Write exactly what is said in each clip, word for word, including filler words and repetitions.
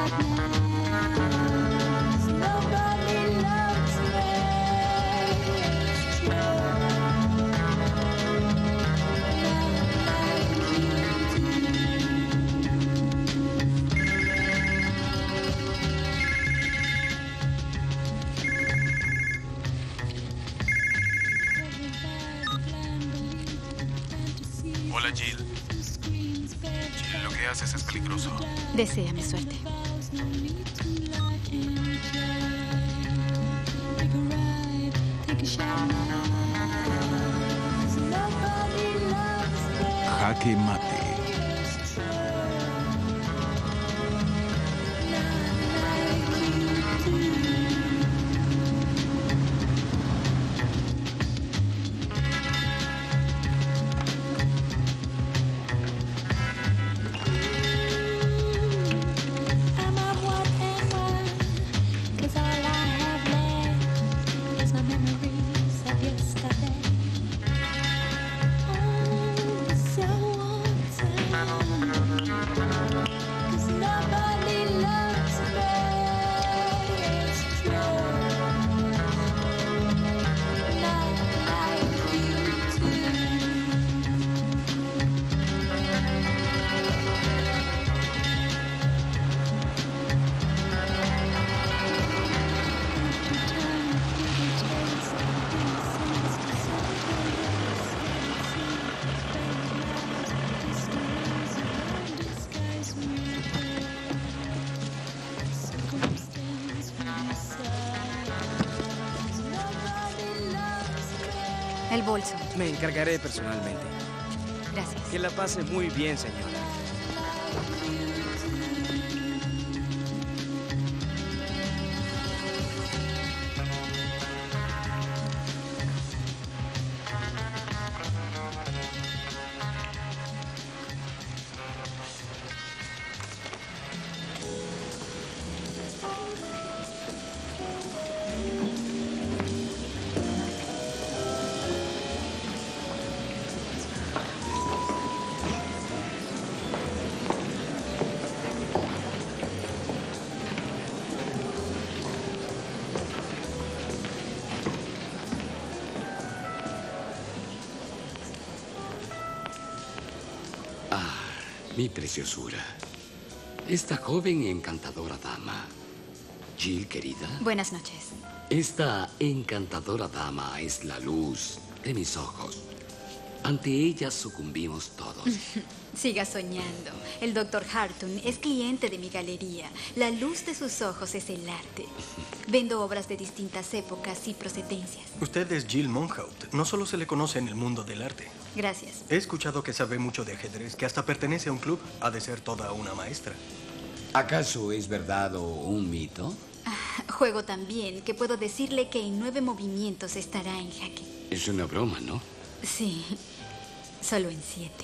Hola, Jill. Jill, lo que haces es peligroso. Deséame suerte. Jaque mate. El bolso. Me encargaré personalmente. Gracias. Que la pase muy bien, señora. Mi preciosura. Esta joven y encantadora dama. Jill, querida. Buenas noches. Esta encantadora dama es la luz de mis ojos. Ante ella sucumbimos todos. Siga soñando. El doctor Hartung es cliente de mi galería. La luz de sus ojos es el arte. Vendo obras de distintas épocas y procedencias. Usted es Jill Monhout. No solo se le conoce en el mundo del arte. Gracias. He escuchado que sabe mucho de ajedrez, que hasta pertenece a un club. Ha de ser toda una maestra. ¿Acaso es verdad o un mito? Ah, juego tan bien que puedo decirle que en nueve movimientos estará en jaque. Es una broma, ¿no? Sí, solo en siete.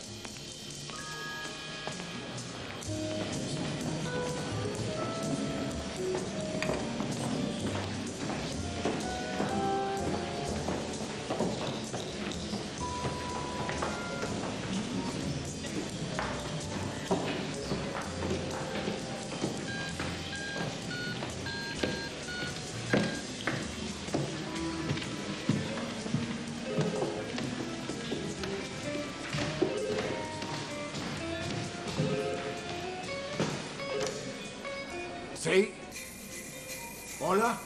¿Sí? ¿Hola?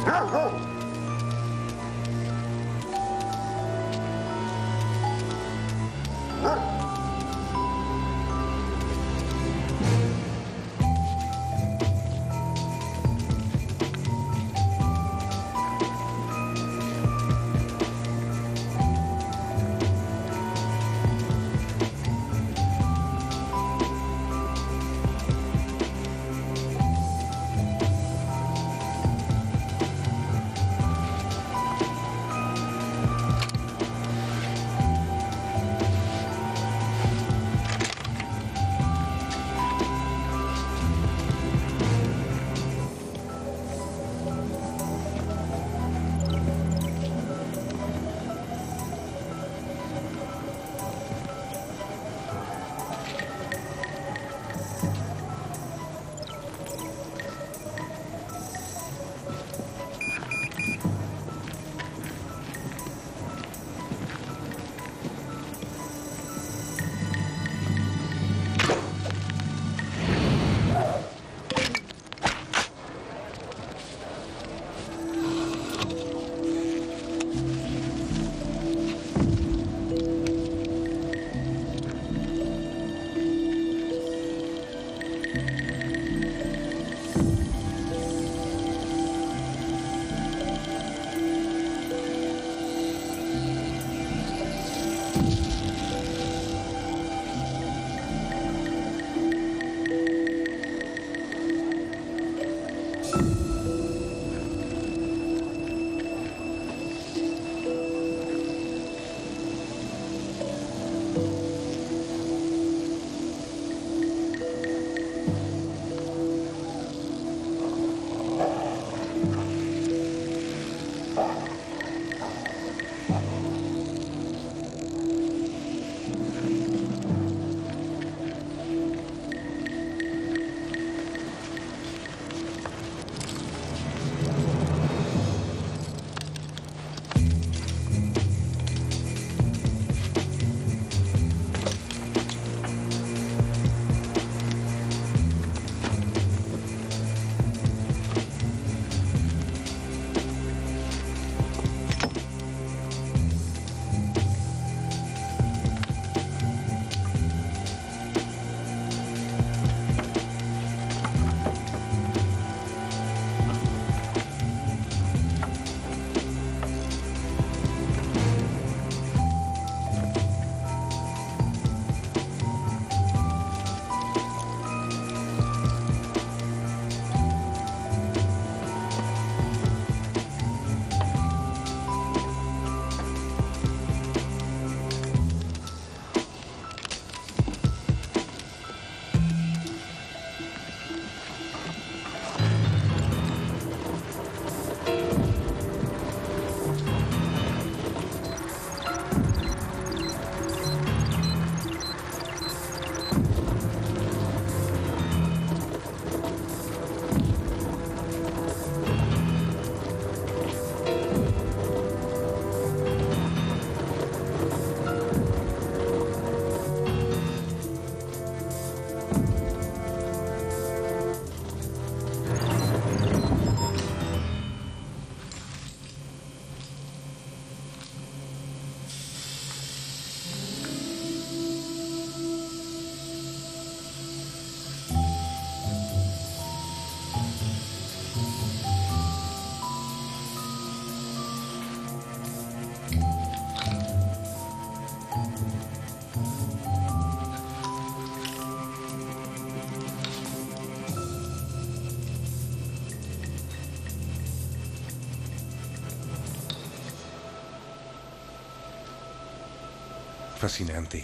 Fascinante.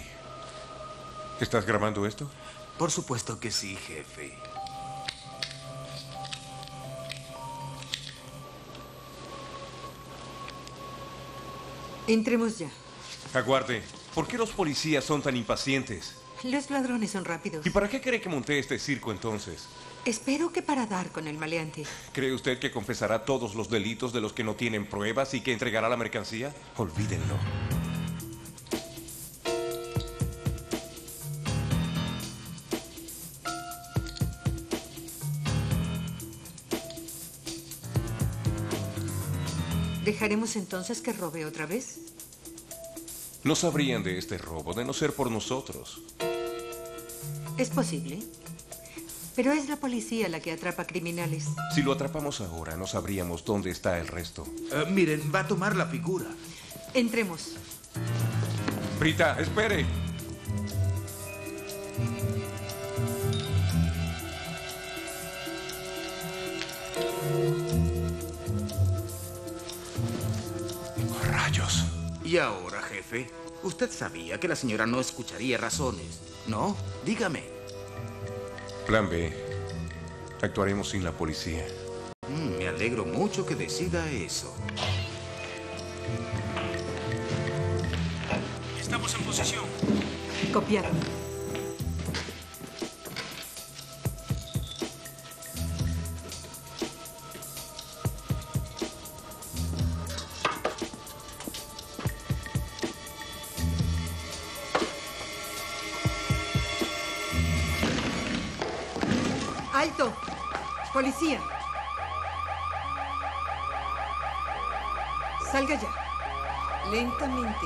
¿Estás grabando esto? Por supuesto que sí, jefe. Entremos ya. Aguarde. ¿Por qué los policías son tan impacientes? Los ladrones son rápidos. ¿Y para qué cree que monté este circo entonces? Espero que para dar con el maleante. ¿Cree usted que confesará todos los delitos de los que no tienen pruebas y que entregará la mercancía? Olvídenlo. ¿Dejaremos entonces que robe otra vez? No sabrían de este robo de no ser por nosotros. Es posible. Pero es la policía la que atrapa criminales. Si lo atrapamos ahora, no sabríamos dónde está el resto. Uh, miren, va a tomar la figura. Entremos. Brita, espere. Oh, rayos. Y ahora, jefe, usted sabía que la señora no escucharía razones, ¿no? Dígame. Plan B. Actuaremos sin la policía. Mm, me alegro mucho que decida eso. Estamos en posición. Copiado. ¡Alto! ¡Policía! Salga ya. Lentamente.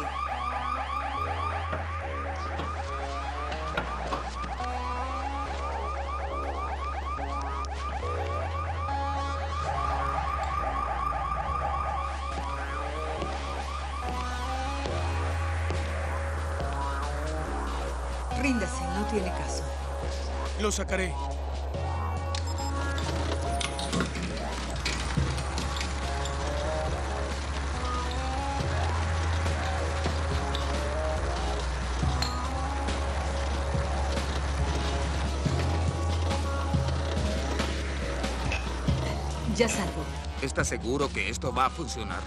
Ríndase, no tiene caso. Lo sacaré. Ya salgo. ¿Está seguro que esto va a funcionar?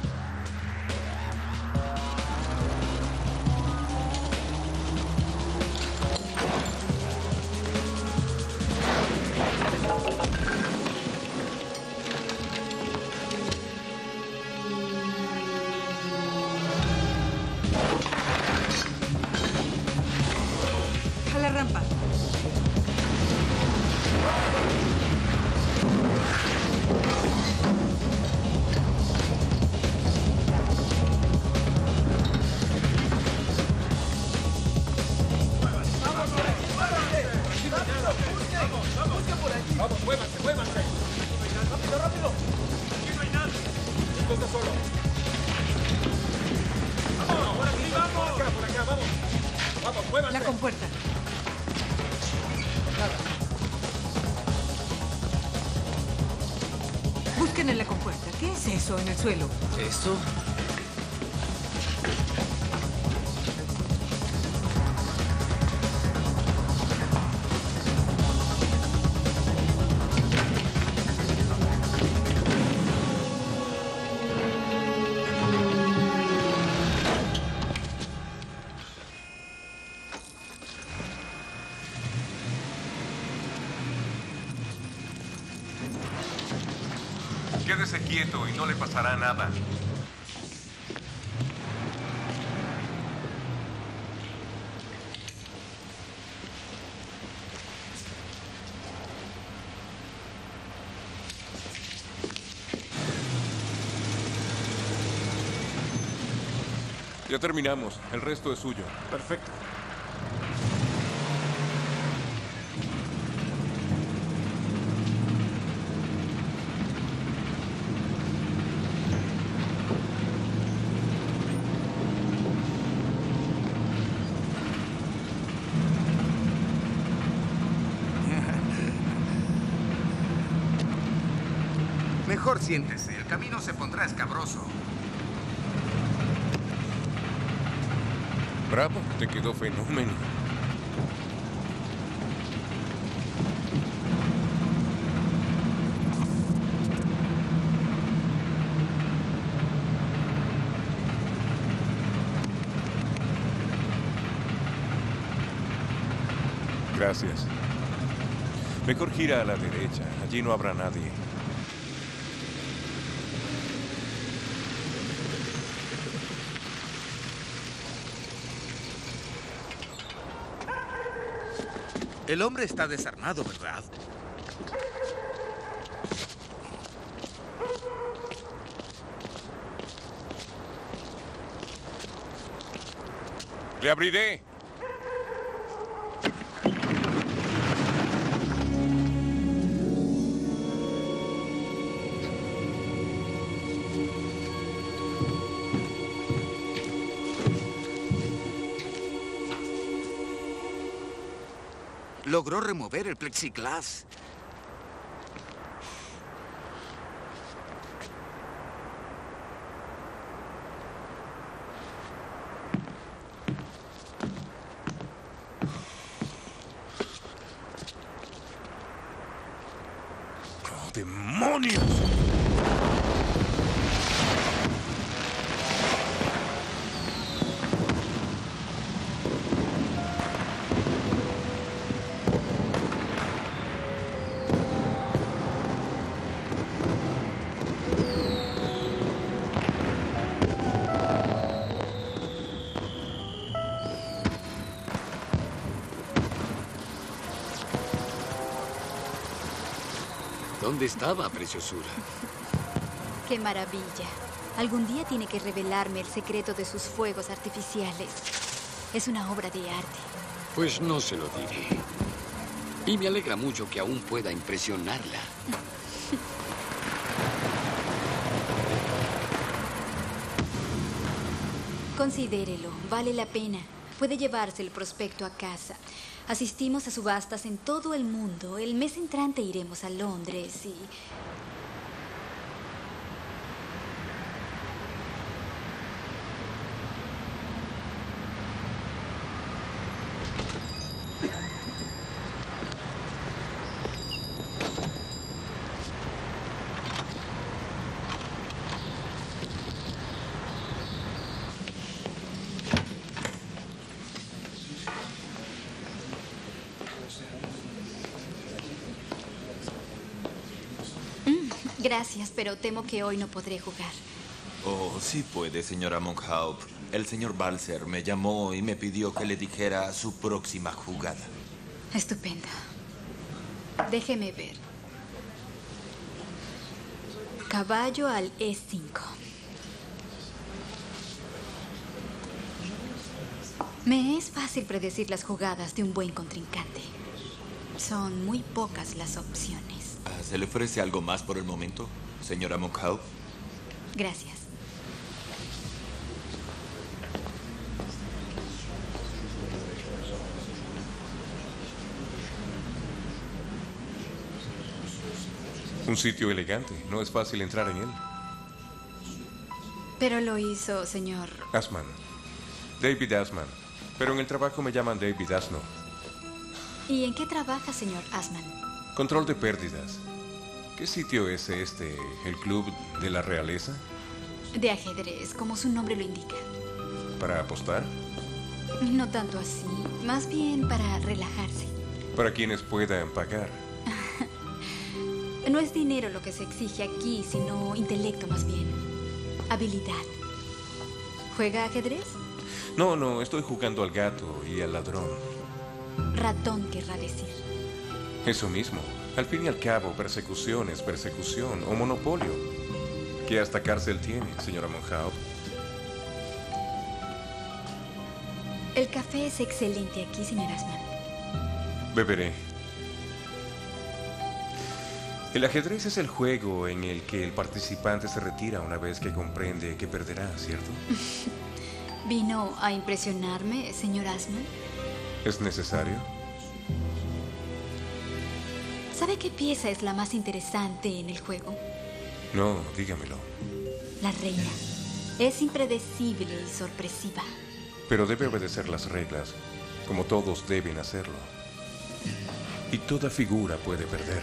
A la rampa. Vamos, muévanse, muévanse. Rápido, rápido. Aquí no hay nadie. Esto está solo. Vamos, por aquí, vamos. Por acá, por acá, vamos. Vamos, muévanse. La compuerta. Busquen en la compuerta. ¿Qué es eso en el suelo? ¿Esto? Quédese quieto y no le pasará nada. Ya terminamos. El resto es suyo. Perfecto. Mejor siéntese. El camino se pondrá escabroso. Bravo, te quedó fenómeno. Gracias. Mejor gira a la derecha. Allí no habrá nadie. El hombre está desarmado, ¿verdad? Le abriré. Logró remover el plexiglas. ¡Oh, demonios! ¿Dónde estaba, preciosura? ¡Qué maravilla! Algún día tiene que revelarme el secreto de sus fuegos artificiales. Es una obra de arte. Pues no se lo diré. Y me alegra mucho que aún pueda impresionarla. Considérelo, vale la pena. Puede llevarse el prospecto a casa. Asistimos a subastas en todo el mundo. El mes entrante iremos a Londres y... Gracias, pero temo que hoy no podré jugar. Oh, sí puede, señora Monkhaupt. El señor Balser me llamó y me pidió que le dijera su próxima jugada. Estupendo. Déjeme ver. Caballo al E cinco. Me es fácil predecir las jugadas de un buen contrincante. Son muy pocas las opciones. ¿Se le ofrece algo más por el momento, señora Monkhaupt? Gracias. Un sitio elegante. No es fácil entrar en él. Pero lo hizo, señor... Asman. David Asman. Pero en el trabajo me llaman David Asno. ¿Y en qué trabaja, señor Asman? Control de pérdidas. ¿Qué sitio es este? ¿El club de la realeza? De ajedrez, como su nombre lo indica. ¿Para apostar? No tanto así. Más bien para relajarse. Para quienes puedan pagar. No es dinero lo que se exige aquí, sino intelecto más bien. Habilidad. ¿Juega ajedrez? No, no, estoy jugando al gato y al ladrón. Ratón querrá decir. Eso mismo. Al fin y al cabo, persecución es persecución o monopolio. Que hasta cárcel tiene, señora Monkhaupt. El café es excelente aquí, señor Asman. Beberé. El ajedrez es el juego en el que el participante se retira una vez que comprende que perderá, ¿cierto? ¿Vino a impresionarme, señor Asman? ¿Es necesario? ¿Sabe qué pieza es la más interesante en el juego? No, dígamelo. La reina. Es impredecible y sorpresiva. Pero debe obedecer las reglas, como todos deben hacerlo. Y toda figura puede perder.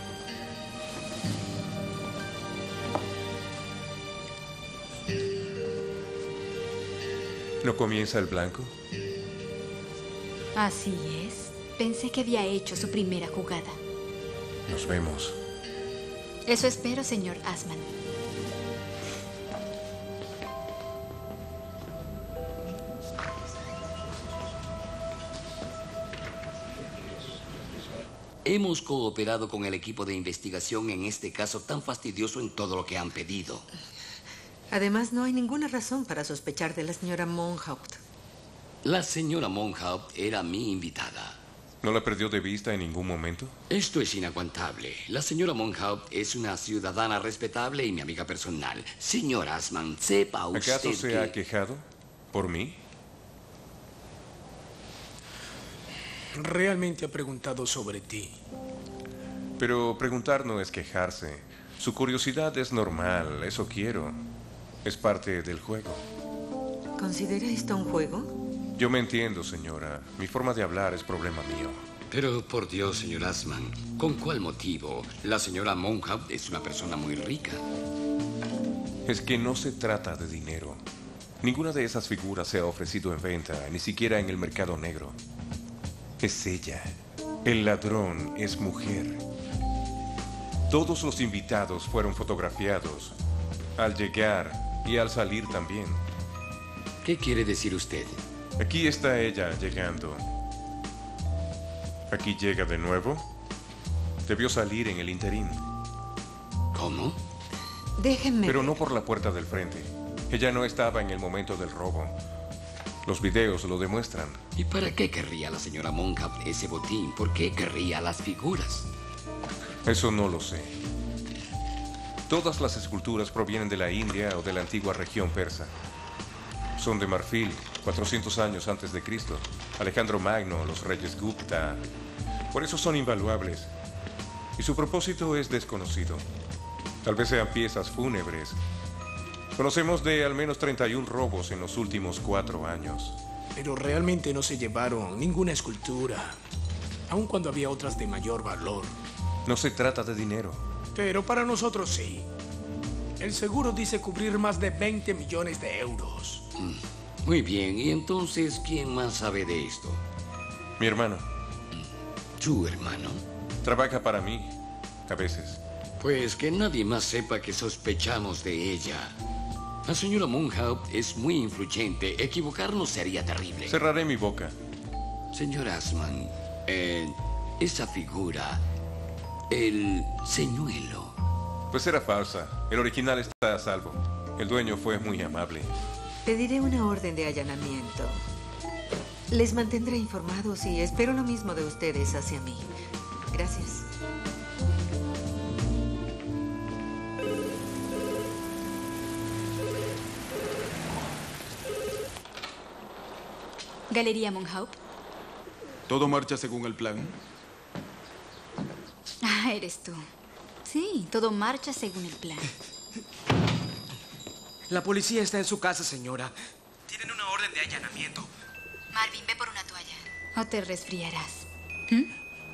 ¿No comienza el blanco? Así es. Pensé que había hecho su primera jugada. Nos vemos. Eso espero, señor Asman. Hemos cooperado con el equipo de investigación en este caso tan fastidioso en todo lo que han pedido. Además, no hay ninguna razón para sospechar de la señora Monkhaupt. La señora Monhaupt era mi invitada. ¿No la perdió de vista en ningún momento? Esto es inaguantable. La señora Monhaupt es una ciudadana respetable y mi amiga personal. Señor Asman, sepa usted ¿Acaso se que... ha quejado por mí? Realmente ha preguntado sobre ti. Pero preguntar no es quejarse. Su curiosidad es normal, eso quiero. Es parte del juego. ¿Considera esto un juego? Yo me entiendo, señora. Mi forma de hablar es problema mío. Pero, por Dios, señor Asman, ¿con cuál motivo? La señora Monhaupt es una persona muy rica. Es que no se trata de dinero. Ninguna de esas figuras se ha ofrecido en venta, ni siquiera en el mercado negro. Es ella. El ladrón es mujer. Todos los invitados fueron fotografiados, al llegar y al salir también. ¿Qué quiere decir usted? Aquí está ella llegando. Aquí llega de nuevo. Debió salir en el interín. ¿Cómo? Déjenme... Pero no por la puerta del frente. Ella no estaba en el momento del robo. Los videos lo demuestran. ¿Y para qué querría la señora Monhaupt ese botín? ¿Por qué querría las figuras? Eso no lo sé. Todas las esculturas provienen de la India o de la antigua región persa. Son de marfil, cuatrocientos años antes de Cristo. Alejandro Magno, los reyes Gupta. Por eso son invaluables. Y su propósito es desconocido. Tal vez sean piezas fúnebres. Conocemos de al menos treinta y un robos en los últimos cuatro años. Pero realmente no se llevaron ninguna escultura, aun cuando había otras de mayor valor. No se trata de dinero. Pero para nosotros sí. El seguro dice cubrir más de veinte millones de euros. Mm, muy bien, ¿y entonces quién más sabe de esto? Mi hermano. ¿Tu hermano? Trabaja para mí, a veces. Pues que nadie más sepa que sospechamos de ella. La señora Monhaupt es muy influyente. Equivocarnos sería terrible. Cerraré mi boca. Señor Asman, eh, esa figura, el señuelo. Pues era falsa. El original está a salvo. El dueño fue muy amable. Pediré una orden de allanamiento. Les mantendré informados y espero lo mismo de ustedes hacia mí. Gracias. Galería Monhaupt. ¿Todo marcha según el plan? Ah, eres tú. Sí, todo marcha según el plan. La policía está en su casa, señora. Tienen una orden de allanamiento. Marvin, ve por una toalla. O te resfriarás. ¿Mm?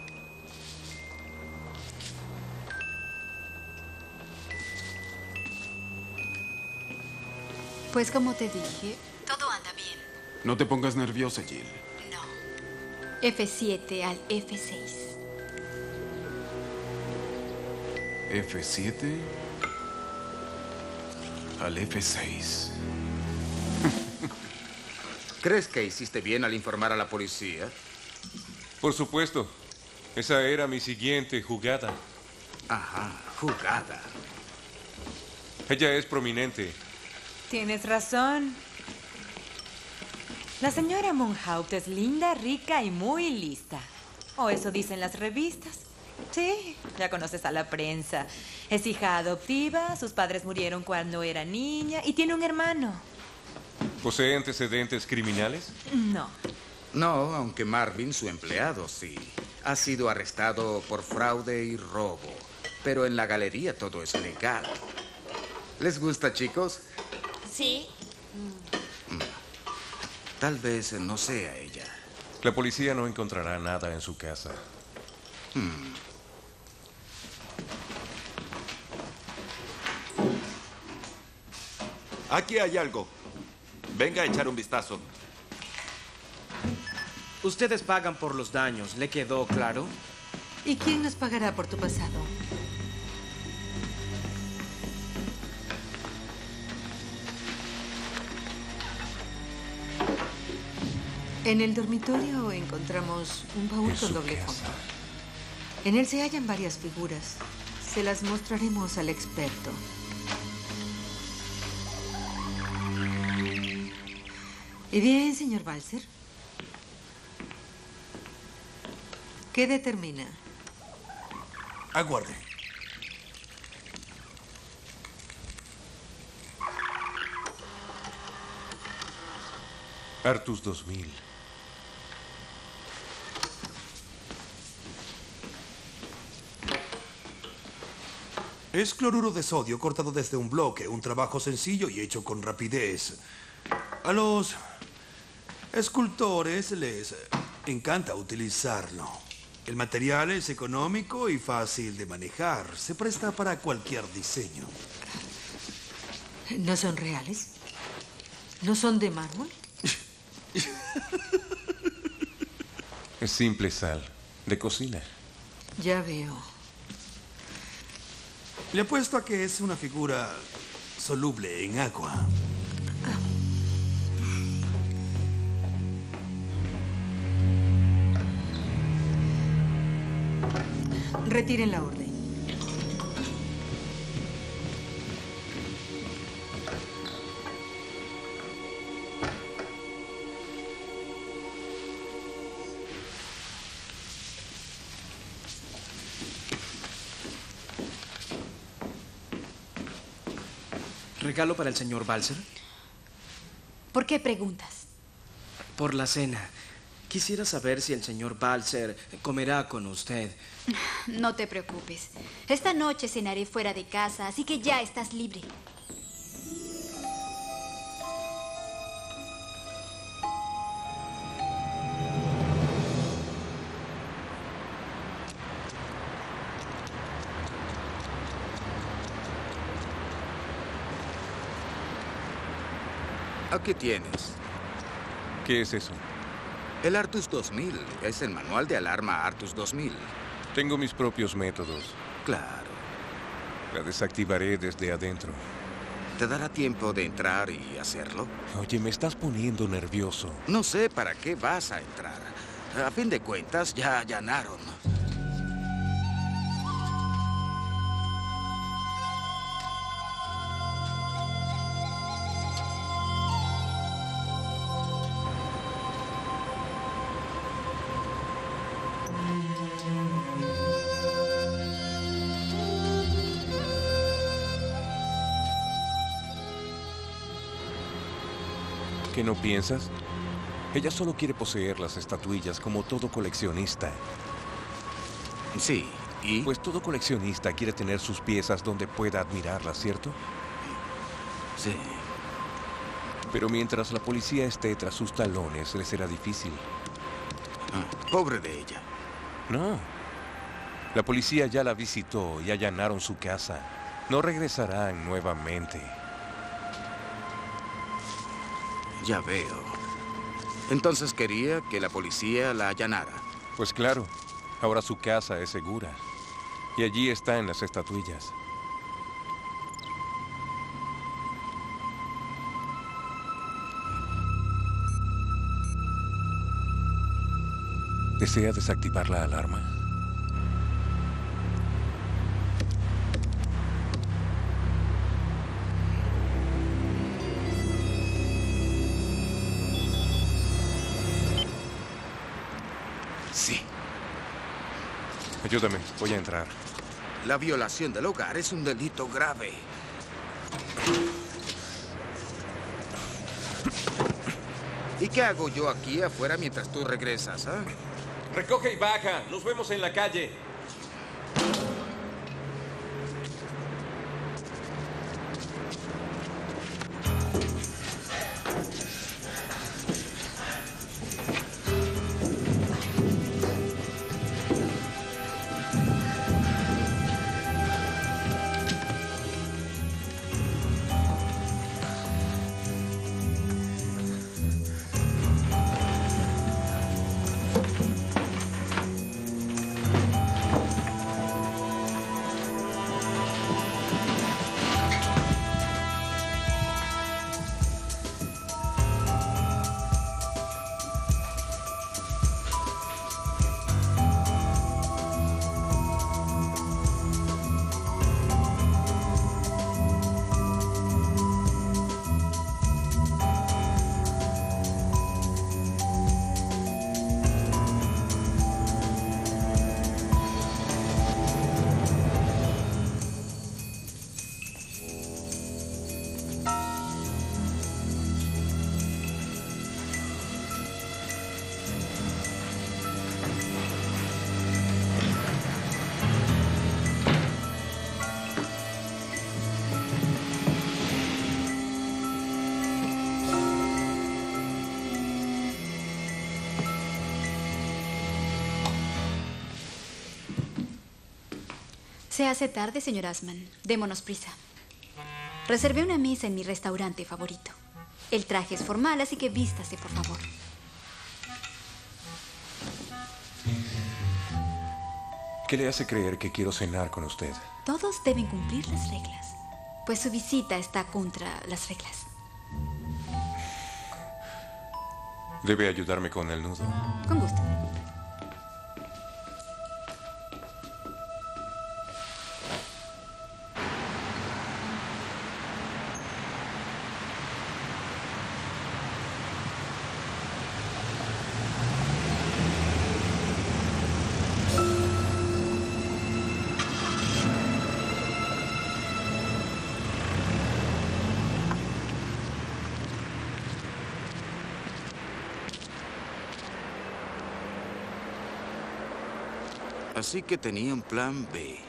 Pues como te dije, todo anda bien. No te pongas nerviosa, Jill. No. F siete al F seis. F siete al F seis. ¿Crees que hiciste bien al informar a la policía? Por supuesto. Esa era mi siguiente jugada. Ajá, jugada. Ella es prominente. Tienes razón. La señora Monhaupt es linda, rica y muy lista. O eso dicen las revistas. Sí, ya conoces a la prensa. Es hija adoptiva, sus padres murieron cuando era niña y tiene un hermano. ¿Posee antecedentes criminales? No. No, aunque Marvin, su empleado, sí. Ha sido arrestado por fraude y robo. Pero en la galería todo es legal. ¿Les gusta, chicos? Sí. Tal vez no sea ella. La policía no encontrará nada en su casa. Hmm. Aquí hay algo. Venga a echar un vistazo. Ustedes pagan por los daños, ¿le quedó claro? ¿Y quién nos pagará por tu pasado? En el dormitorio encontramos un baúl con doble fondo. En él se hallan varias figuras. Se las mostraremos al experto. ¿Y bien, señor Balser? ¿Qué determina? Aguarde. Artus dos mil. Es cloruro de sodio cortado desde un bloque, un trabajo sencillo y hecho con rapidez. A los escultores les encanta utilizarlo. El material es económico y fácil de manejar. Se presta para cualquier diseño. ¿No son reales? ¿No son de mármol? Es simple sal, de cocina. Ya veo. Le apuesto a que es una figura soluble en agua. Retiren la orden. ¿Regalo para el señor Balser? ¿Por qué preguntas? Por la cena. Quisiera saber si el señor Balser comerá con usted. No te preocupes. Esta noche cenaré fuera de casa, así que ya estás libre. Aquí tienes. ¿Qué es eso? El Artus dos mil. Es el manual de alarma Artus dos mil. Tengo mis propios métodos. Claro. La desactivaré desde adentro. ¿Te dará tiempo de entrar y hacerlo? Oye, me estás poniendo nervioso. No sé para qué vas a entrar. A fin de cuentas, ya allanaron. ¿Qué no piensas? Ella solo quiere poseer las estatuillas como todo coleccionista. Sí, ¿y? Pues todo coleccionista quiere tener sus piezas donde pueda admirarlas, ¿cierto? Sí. Pero mientras la policía esté tras sus talones, le será difícil. Ah, pobre de ella. No. La policía ya la visitó y allanaron su casa. No regresarán nuevamente. Ya veo. Entonces quería que la policía la allanara. Pues claro. Ahora su casa es segura. Y allí están las estatuillas. ¿Desea desactivar la alarma? Sí. Ayúdame, voy a entrar. La violación del hogar es un delito grave. ¿Y qué hago yo aquí afuera mientras tú regresas, ah? Recoge y baja. Nos vemos en la calle. Se hace tarde, señor Asman. Démonos prisa. Reservé una mesa en mi restaurante favorito. El traje es formal, así que vístase, por favor. ¿Qué le hace creer que quiero cenar con usted? Todos deben cumplir las reglas, pues su visita está contra las reglas. Debe ayudarme con el nudo. Con gusto. Así que tenía un plan B.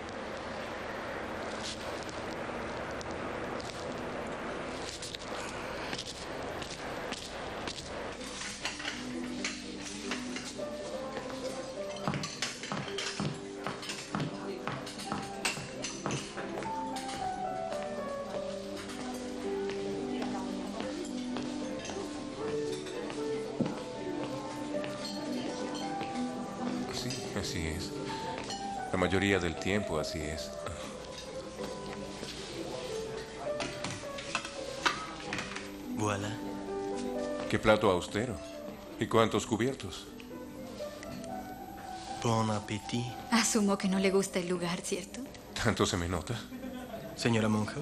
Así es. La mayoría del tiempo así es. Voilà. ¿Qué plato austero? ¿Y cuántos cubiertos? Bon appétit. Asumo que no le gusta el lugar, ¿cierto? ¿Tanto se me nota? Señora Monhout.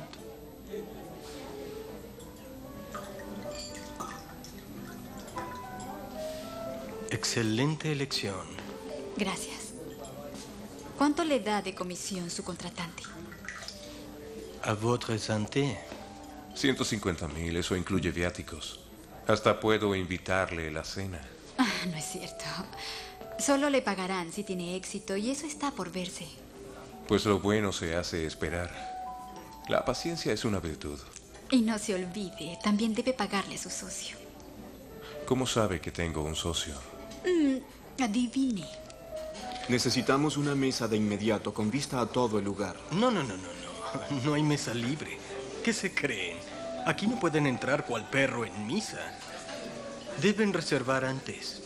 Excelente elección. Gracias. ¿Cuánto le da de comisión su contratante? A votre santé. ciento cincuenta mil, eso incluye viáticos. Hasta puedo invitarle la cena. Ah, no es cierto. Solo le pagarán si tiene éxito y eso está por verse. Pues lo bueno se hace esperar. La paciencia es una virtud. Y no se olvide, también debe pagarle a su socio. ¿Cómo sabe que tengo un socio? Mm, adivine. Necesitamos una mesa de inmediato con vista a todo el lugar. No, no, no, no, no. No hay mesa libre. ¿Qué se creen? Aquí no pueden entrar cual perro en misa. Deben reservar antes.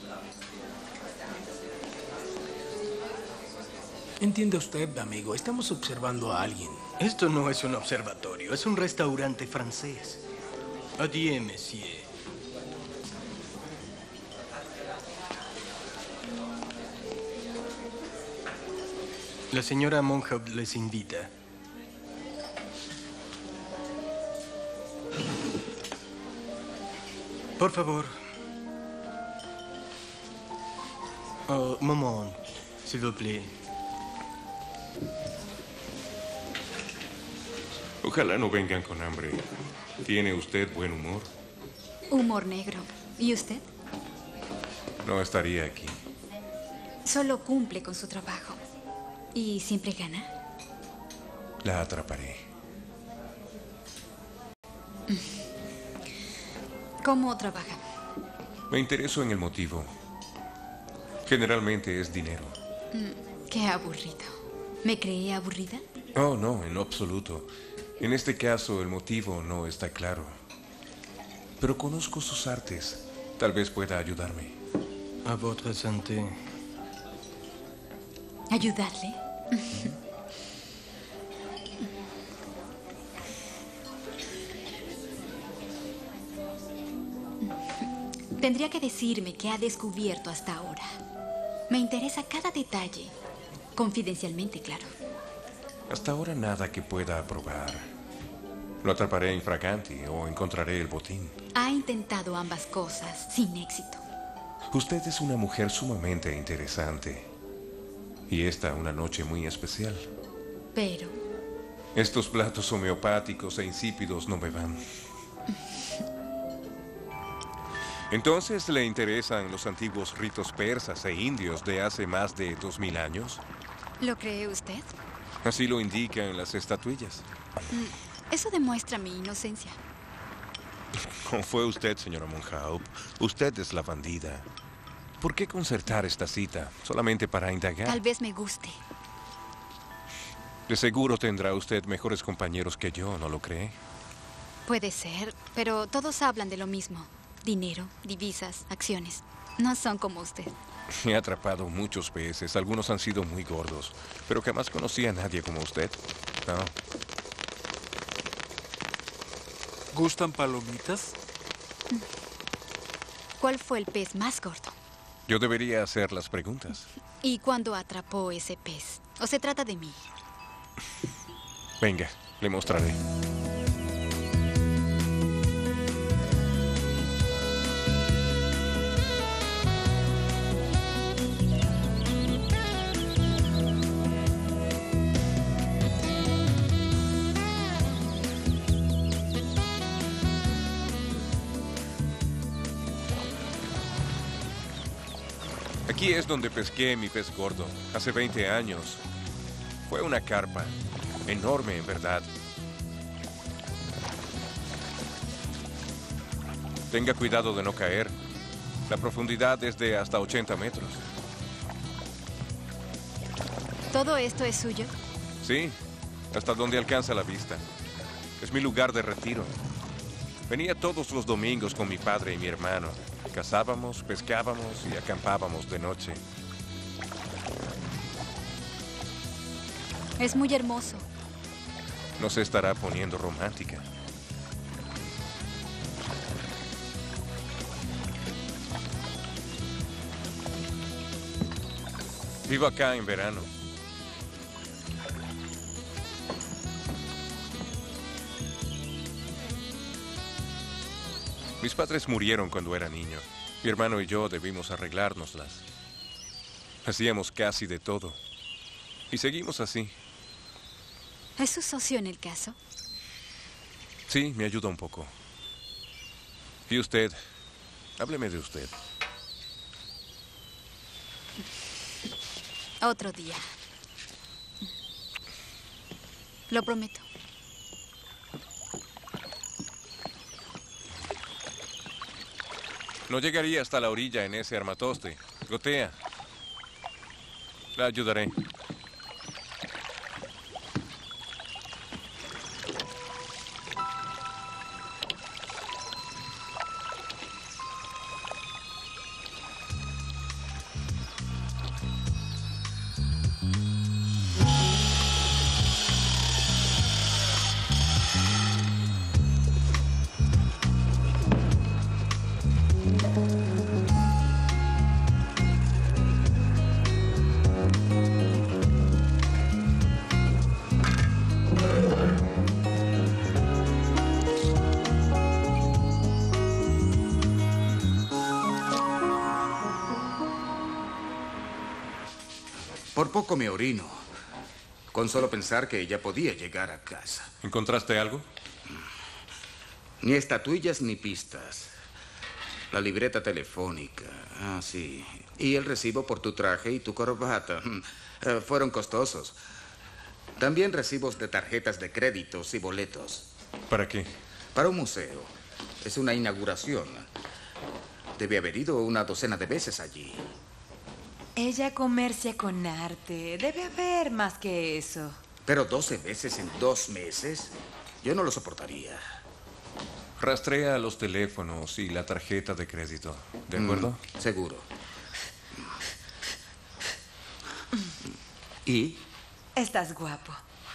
Entiende usted, amigo, estamos observando a alguien. Esto no es un observatorio, es un restaurante francés. Adieu, monsieur. La señora Monhout les invita. Por favor. Oh, moment, s'il vous plaît. Ojalá no vengan con hambre. ¿Tiene usted buen humor? Humor negro. ¿Y usted? No estaría aquí. Solo cumple con su trabajo. ¿Y siempre gana? La atraparé. ¿Cómo trabaja? Me intereso en el motivo. Generalmente es dinero. Mm, qué aburrido. ¿Me creé aburrida? Oh, no, en lo absoluto. En este caso, el motivo no está claro. Pero conozco sus artes. Tal vez pueda ayudarme. A votre santé. ¿Ayudarle? Tendría que decirme qué ha descubierto hasta ahora. Me interesa cada detalle. Confidencialmente, claro. Hasta ahora nada que pueda aprobar. Lo atraparé infraganti o encontraré el botín. Ha intentado ambas cosas sin éxito. Usted es una mujer sumamente interesante. Y esta una noche muy especial. Pero... Estos platos homeopáticos e insípidos no me van. ¿Entonces le interesan los antiguos ritos persas e indios de hace más de dos mil años? ¿Lo cree usted? Así lo indican las estatuillas. Eso demuestra mi inocencia. ¿Cómo fue usted, señora Monhout? Usted es la bandida. ¿Por qué concertar esta cita? Solamente para indagar. Tal vez me guste. De seguro tendrá usted mejores compañeros que yo, ¿no lo cree? Puede ser, pero todos hablan de lo mismo. Dinero, divisas, acciones. No son como usted. He atrapado muchos peces, algunos han sido muy gordos, pero jamás conocí a nadie como usted. No. ¿Gustan palomitas? ¿Cuál fue el pez más gordo? Yo debería hacer las preguntas. ¿Y cuándo atrapó ese pez? ¿O se trata de mí? Venga, le mostraré. Aquí es donde pesqué mi pez gordo, hace veinte años. Fue una carpa, enorme en verdad. Tenga cuidado de no caer. La profundidad es de hasta ochenta metros. ¿Todo esto es suyo? Sí, hasta donde alcanza la vista. Es mi lugar de retiro. Venía todos los domingos con mi padre y mi hermano. Cazábamos, pescábamos y acampábamos de noche. Es muy hermoso. No se estará poniendo romántica. Vivo acá en verano. Mis padres murieron cuando era niño. Mi hermano y yo debimos arreglárnoslas. Hacíamos casi de todo. Y seguimos así. ¿Es su socio en el caso? Sí, me ayuda un poco. ¿Y usted? Hábleme de usted. Otro día. Lo prometo. No llegaría hasta la orilla en ese armatoste. Gotea. La ayudaré. Por poco me orino, con solo pensar que ella podía llegar a casa. ¿Encontraste algo? Ni estatuillas ni pistas. La libreta telefónica, ah, sí. Y el recibo por tu traje y tu corbata. Eh, fueron costosos. También recibos de tarjetas de créditos y boletos. ¿Para qué? Para un museo. Es una inauguración. Debe haber ido una docena de veces allí. Ella comercia con arte. Debe haber más que eso. Pero doce veces en dos meses, yo no lo soportaría. Rastrea los teléfonos y la tarjeta de crédito. ¿De acuerdo? Mm, seguro. ¿Y? Estás guapo.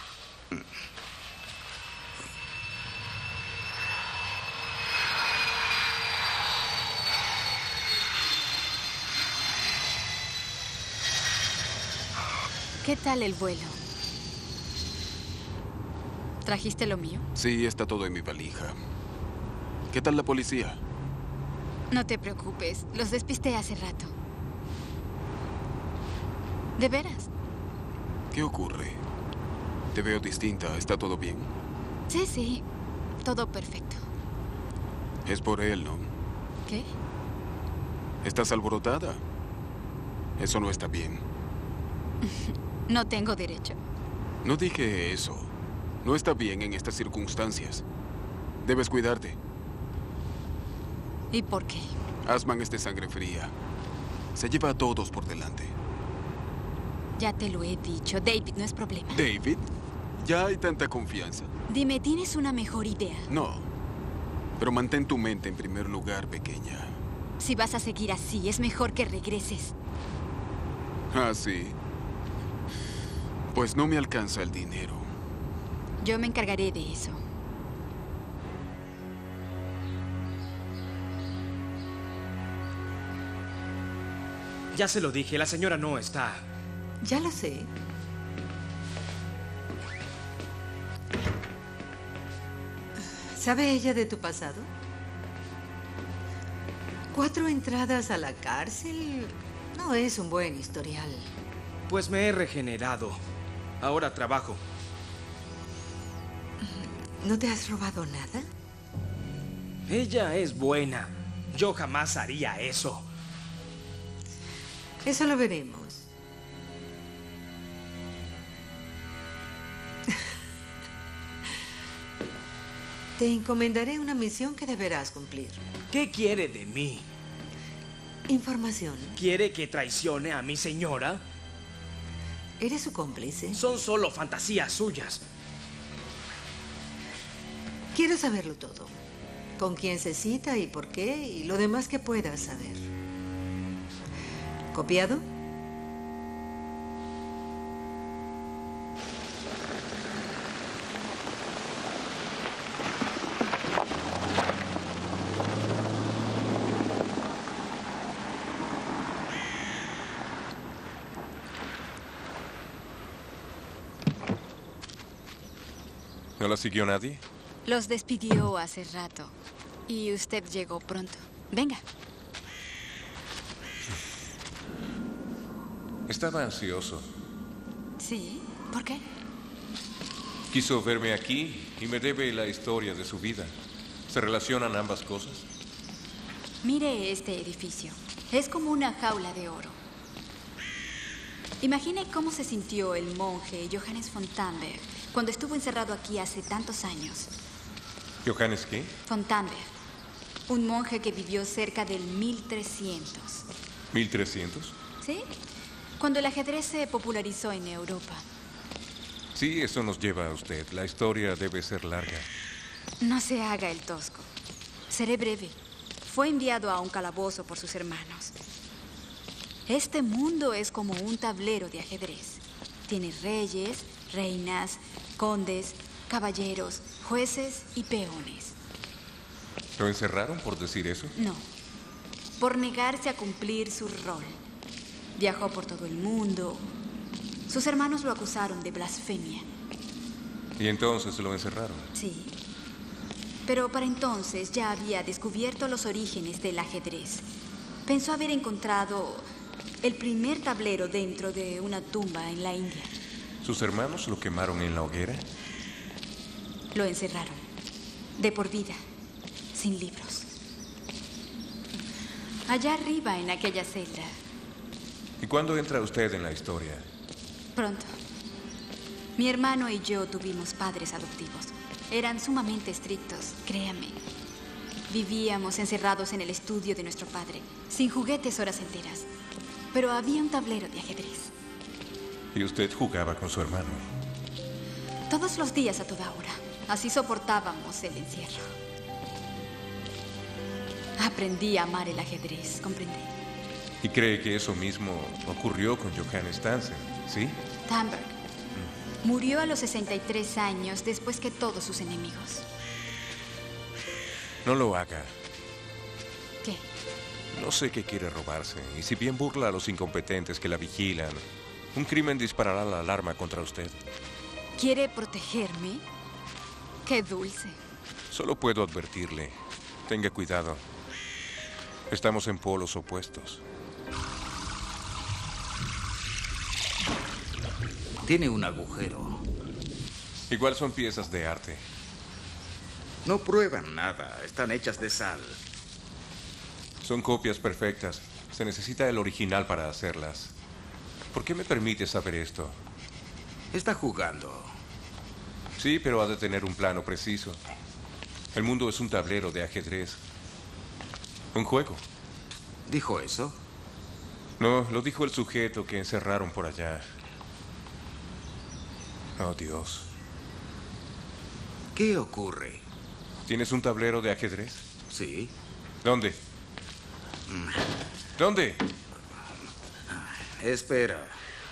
¿Qué tal el vuelo? ¿Trajiste lo mío? Sí, está todo en mi valija. ¿Qué tal la policía? No te preocupes, los despisté hace rato. ¿De veras? ¿Qué ocurre? Te veo distinta. ¿Está todo bien? Sí, sí, todo perfecto. Es por él, ¿no? ¿Qué? ¿Estás alborotada? Eso no está bien. No tengo derecho. No dije eso. No está bien en estas circunstancias. Debes cuidarte. ¿Y por qué? Asman es de sangre fría. Se lleva a todos por delante. Ya te lo he dicho. David no es problema. ¿David? ¿Ya hay tanta confianza? Dime, ¿tienes una mejor idea? No. Pero mantén tu mente en primer lugar, pequeña. Si vas a seguir así, es mejor que regreses. Ah, sí. Pues no me alcanza el dinero. Yo me encargaré de eso. Ya se lo dije, la señora no está. Ya lo sé. ¿Sabe ella de tu pasado? Cuatro entradas a la cárcel no es un buen historial. Pues me he regenerado. Ahora trabajo. ¿No te has robado nada? Ella es buena. Yo jamás haría eso. Eso lo veremos. Te encomendaré una misión que deberás cumplir. ¿Qué quiere de mí? Información. ¿Quiere que traicione a mi señora? ¿Eres su cómplice? Son solo fantasías suyas. Quiero saberlo todo. Con quién se cita y por qué, y lo demás que puedas saber. ¿Copiado? ¿No la siguió nadie? Los despidió hace rato. Y usted llegó pronto. Venga. Estaba ansioso. ¿Sí? ¿Por qué? Quiso verme aquí y me debe la historia de su vida. ¿Se relacionan ambas cosas? Mire este edificio. Es como una jaula de oro. Imagine cómo se sintió el monje Johannes von Tannberg cuando estuvo encerrado aquí hace tantos años. ¿Johannes qué? Von Tannberg. Un monje que vivió cerca del mil trescientos. ¿mil trescientos? ¿Sí? Cuando el ajedrez se popularizó en Europa. Sí, eso nos lleva a usted. La historia debe ser larga. No se haga el tosco. Seré breve. Fue enviado a un calabozo por sus hermanos. Este mundo es como un tablero de ajedrez. Tiene reyes, reinas, condes, caballeros, jueces y peones. ¿Lo encerraron por decir eso? No, por negarse a cumplir su rol. Viajó por todo el mundo. Sus hermanos lo acusaron de blasfemia. ¿Y entonces lo encerraron? Sí. Pero para entonces ya había descubierto los orígenes del ajedrez. Pensó haber encontrado el primer tablero dentro de una tumba en la India. ¿Sus hermanos lo quemaron en la hoguera? Lo encerraron. De por vida. Sin libros. Allá arriba, en aquella celda. ¿Y cuándo entra usted en la historia? Pronto. Mi hermano y yo tuvimos padres adoptivos. Eran sumamente estrictos, créame. Vivíamos encerrados en el estudio de nuestro padre, sin juguetes horas enteras. Pero había un tablero de ajedrez. ¿Y usted jugaba con su hermano? Todos los días a toda hora. Así soportábamos el encierro. Aprendí a amar el ajedrez, ¿comprende? ¿Y cree que eso mismo ocurrió con Johannes Tansen, sí? Tannberg murió a los sesenta y tres años después que todos sus enemigos. No lo haga. ¿Qué? No sé qué quiere robarse. Y si bien burla a los incompetentes que la vigilan, un crimen disparará la alarma contra usted. ¿Quiere protegerme? Qué dulce. Solo puedo advertirle. Tenga cuidado. Estamos en polos opuestos. Tiene un agujero. Igual son piezas de arte. No prueban nada. Están hechas de sal. Son copias perfectas. Se necesita el original para hacerlas. ¿Por qué me permite saber esto? Está jugando. Sí, pero ha de tener un plano preciso. El mundo es un tablero de ajedrez. Un juego. ¿Dijo eso? No, lo dijo el sujeto que encerraron por allá. Oh, Dios. ¿Qué ocurre? ¿Tienes un tablero de ajedrez? Sí. ¿Dónde? ¿Dónde? Espera.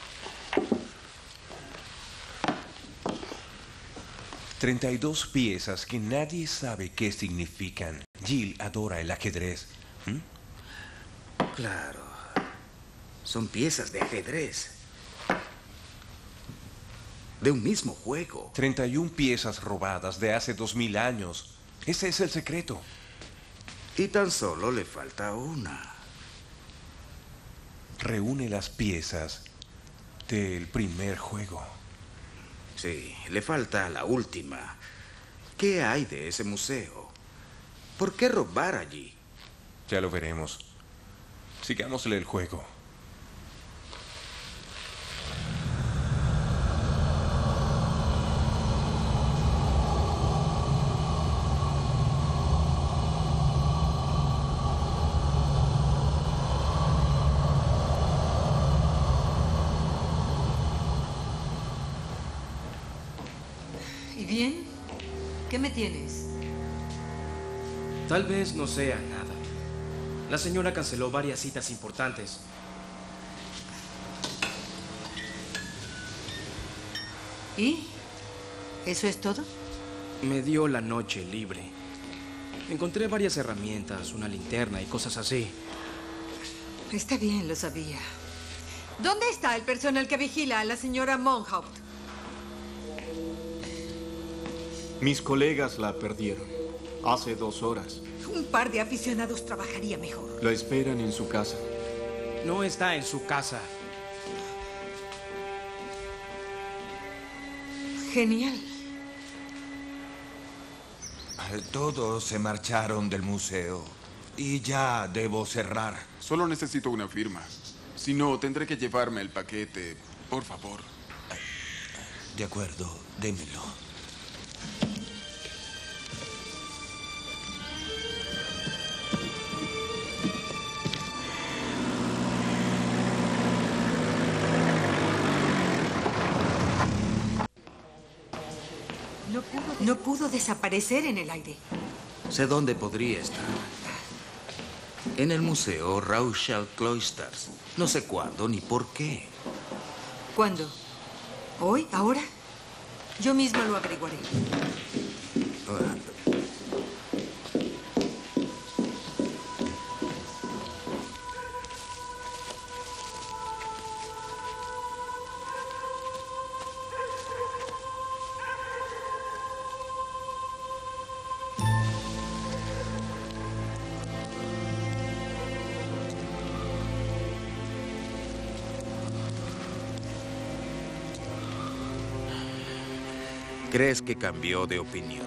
Treinta y dos piezas que nadie sabe qué significan. Jill adora el ajedrez. ¿Mm? Claro. Son piezas de ajedrez. De un mismo juego. Treinta y una piezas robadas de hace dos mil años. Ese es el secreto. Y tan solo le falta una. Reúne las piezas del primer juego. Sí, le falta la última. ¿Qué hay de ese museo? ¿Por qué robar allí? Ya lo veremos. Sigámosle el juego. ¿Y bien? ¿Qué me tienes? Tal vez no sea nada. La señora canceló varias citas importantes. ¿Y? ¿Eso es todo? Me dio la noche libre. Encontré varias herramientas, una linterna y cosas así. Está bien, lo sabía. ¿Dónde está el personal que vigila a la señora Monhaupt? Mis colegas la perdieron. Hace dos horas. Un par de aficionados trabajaría mejor. La esperan en su casa. No está en su casa. Genial. Todos se marcharon del museo. Y ya debo cerrar. Solo necesito una firma. Si no, tendré que llevarme el paquete. Por favor. De acuerdo, démelo. No pudo, no pudo desaparecer en el aire. Sé dónde podría estar. En el museo Rauschal Cloisters. No sé cuándo ni por qué. ¿Cuándo? ¿Hoy? ¿Ahora? Yo misma lo averiguaré. Ah, ¿Crees que cambió de opinión?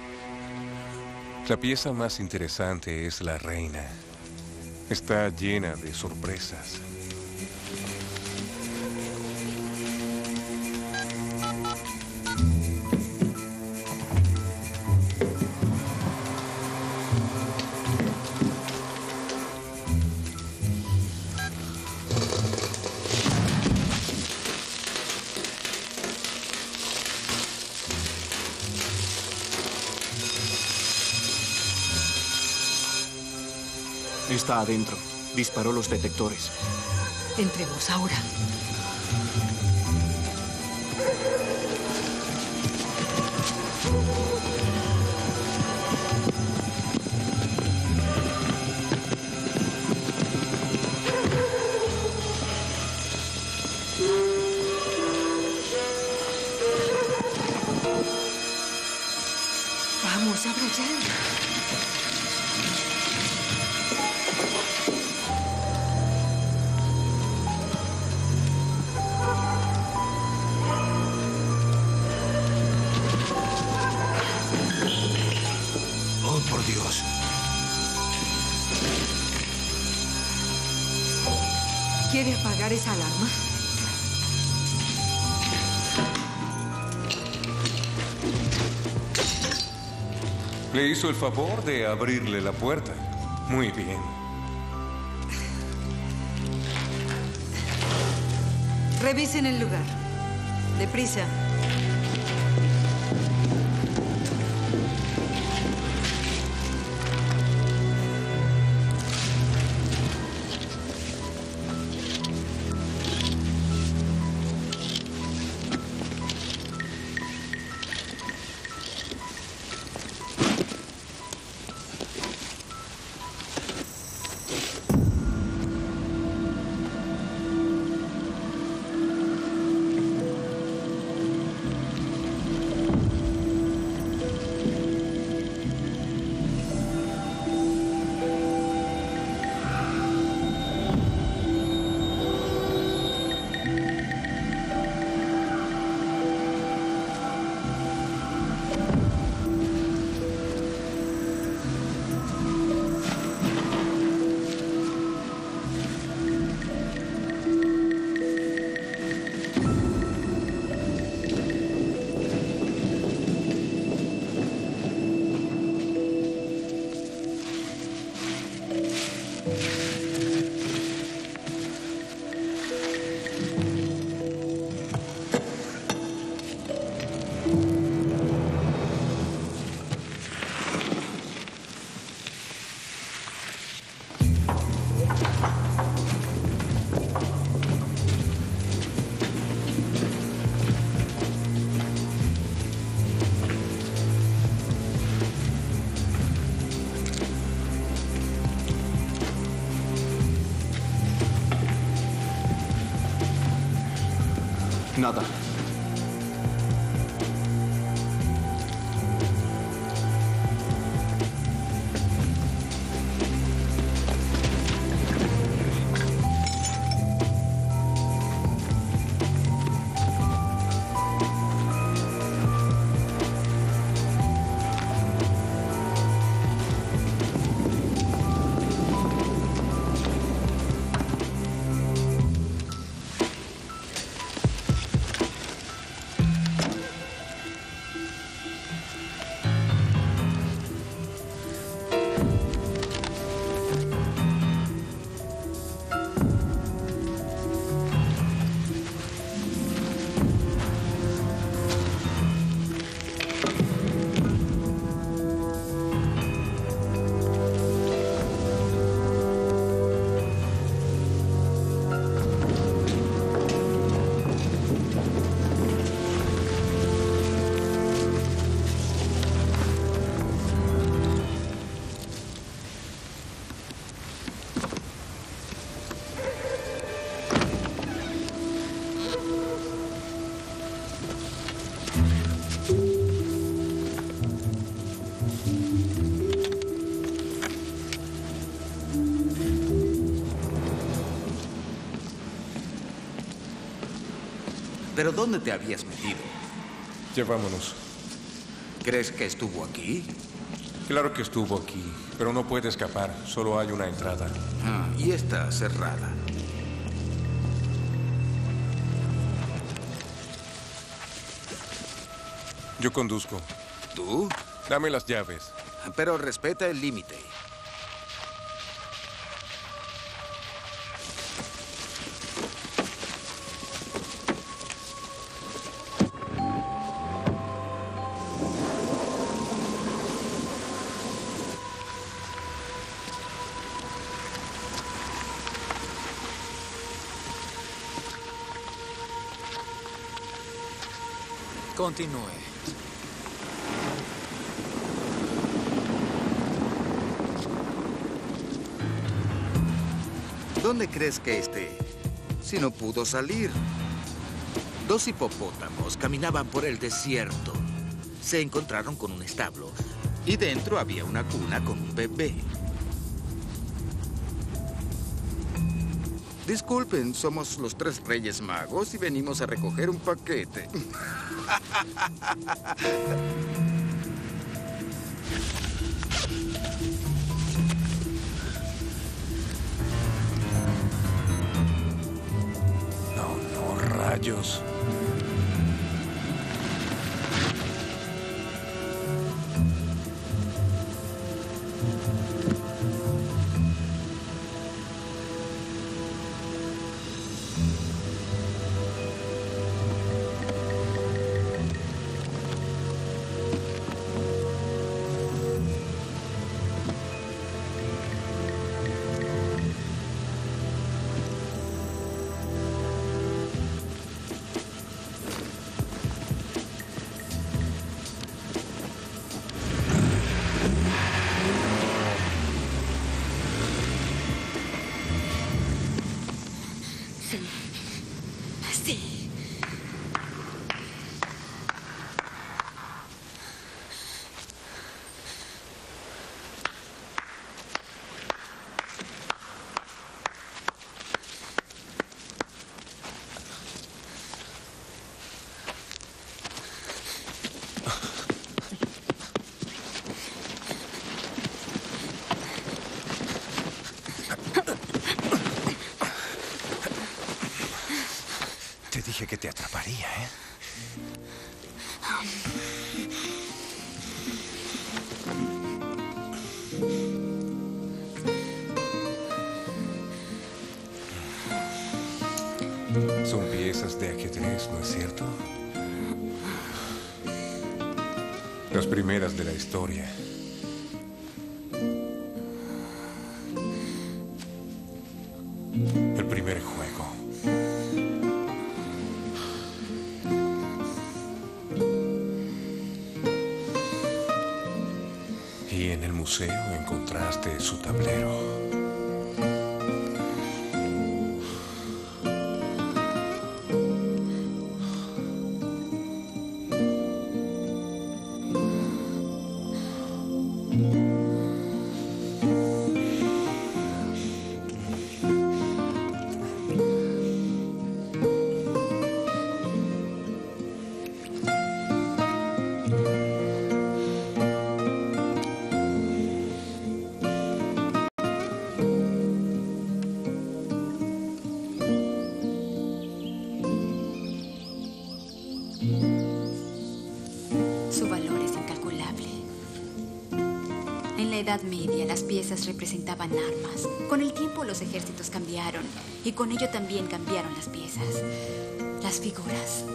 La pieza más interesante es la reina. Está llena de sorpresas. Está adentro. Disparó los detectores. Entremos ahora. Vamos, abra ya. Por Dios. ¿Quiere apagar esa alarma? Le hizo el favor de abrirle la puerta. Muy bien. Revisen el lugar. Deprisa. Nada. ¿Pero dónde te habías metido? Llevámonos. ¿Crees que estuvo aquí? Claro que estuvo aquí, pero no puede escapar. Solo hay una entrada. Ah, y está cerrada. Yo conduzco. ¿Tú? Dame las llaves. Pero respeta el límite. Continúe. ¿Dónde crees que esté? Si no pudo salir. Dos hipopótamos caminaban por el desierto. Se encontraron con un establo y dentro había una cuna con un bebé. Disculpen, somos los tres Reyes Magos y venimos a recoger un paquete. No, no, rayos. Te dije que te atraparía, ¿eh? Son piezas de ajedrez, ¿no es cierto? Las primeras de la historia. El primer juego. Y en el museo encontraste su tablero. En la Edad Media, las piezas representaban armas. Con el tiempo, los ejércitos cambiaron, y con ello también cambiaron las piezas, las figuras.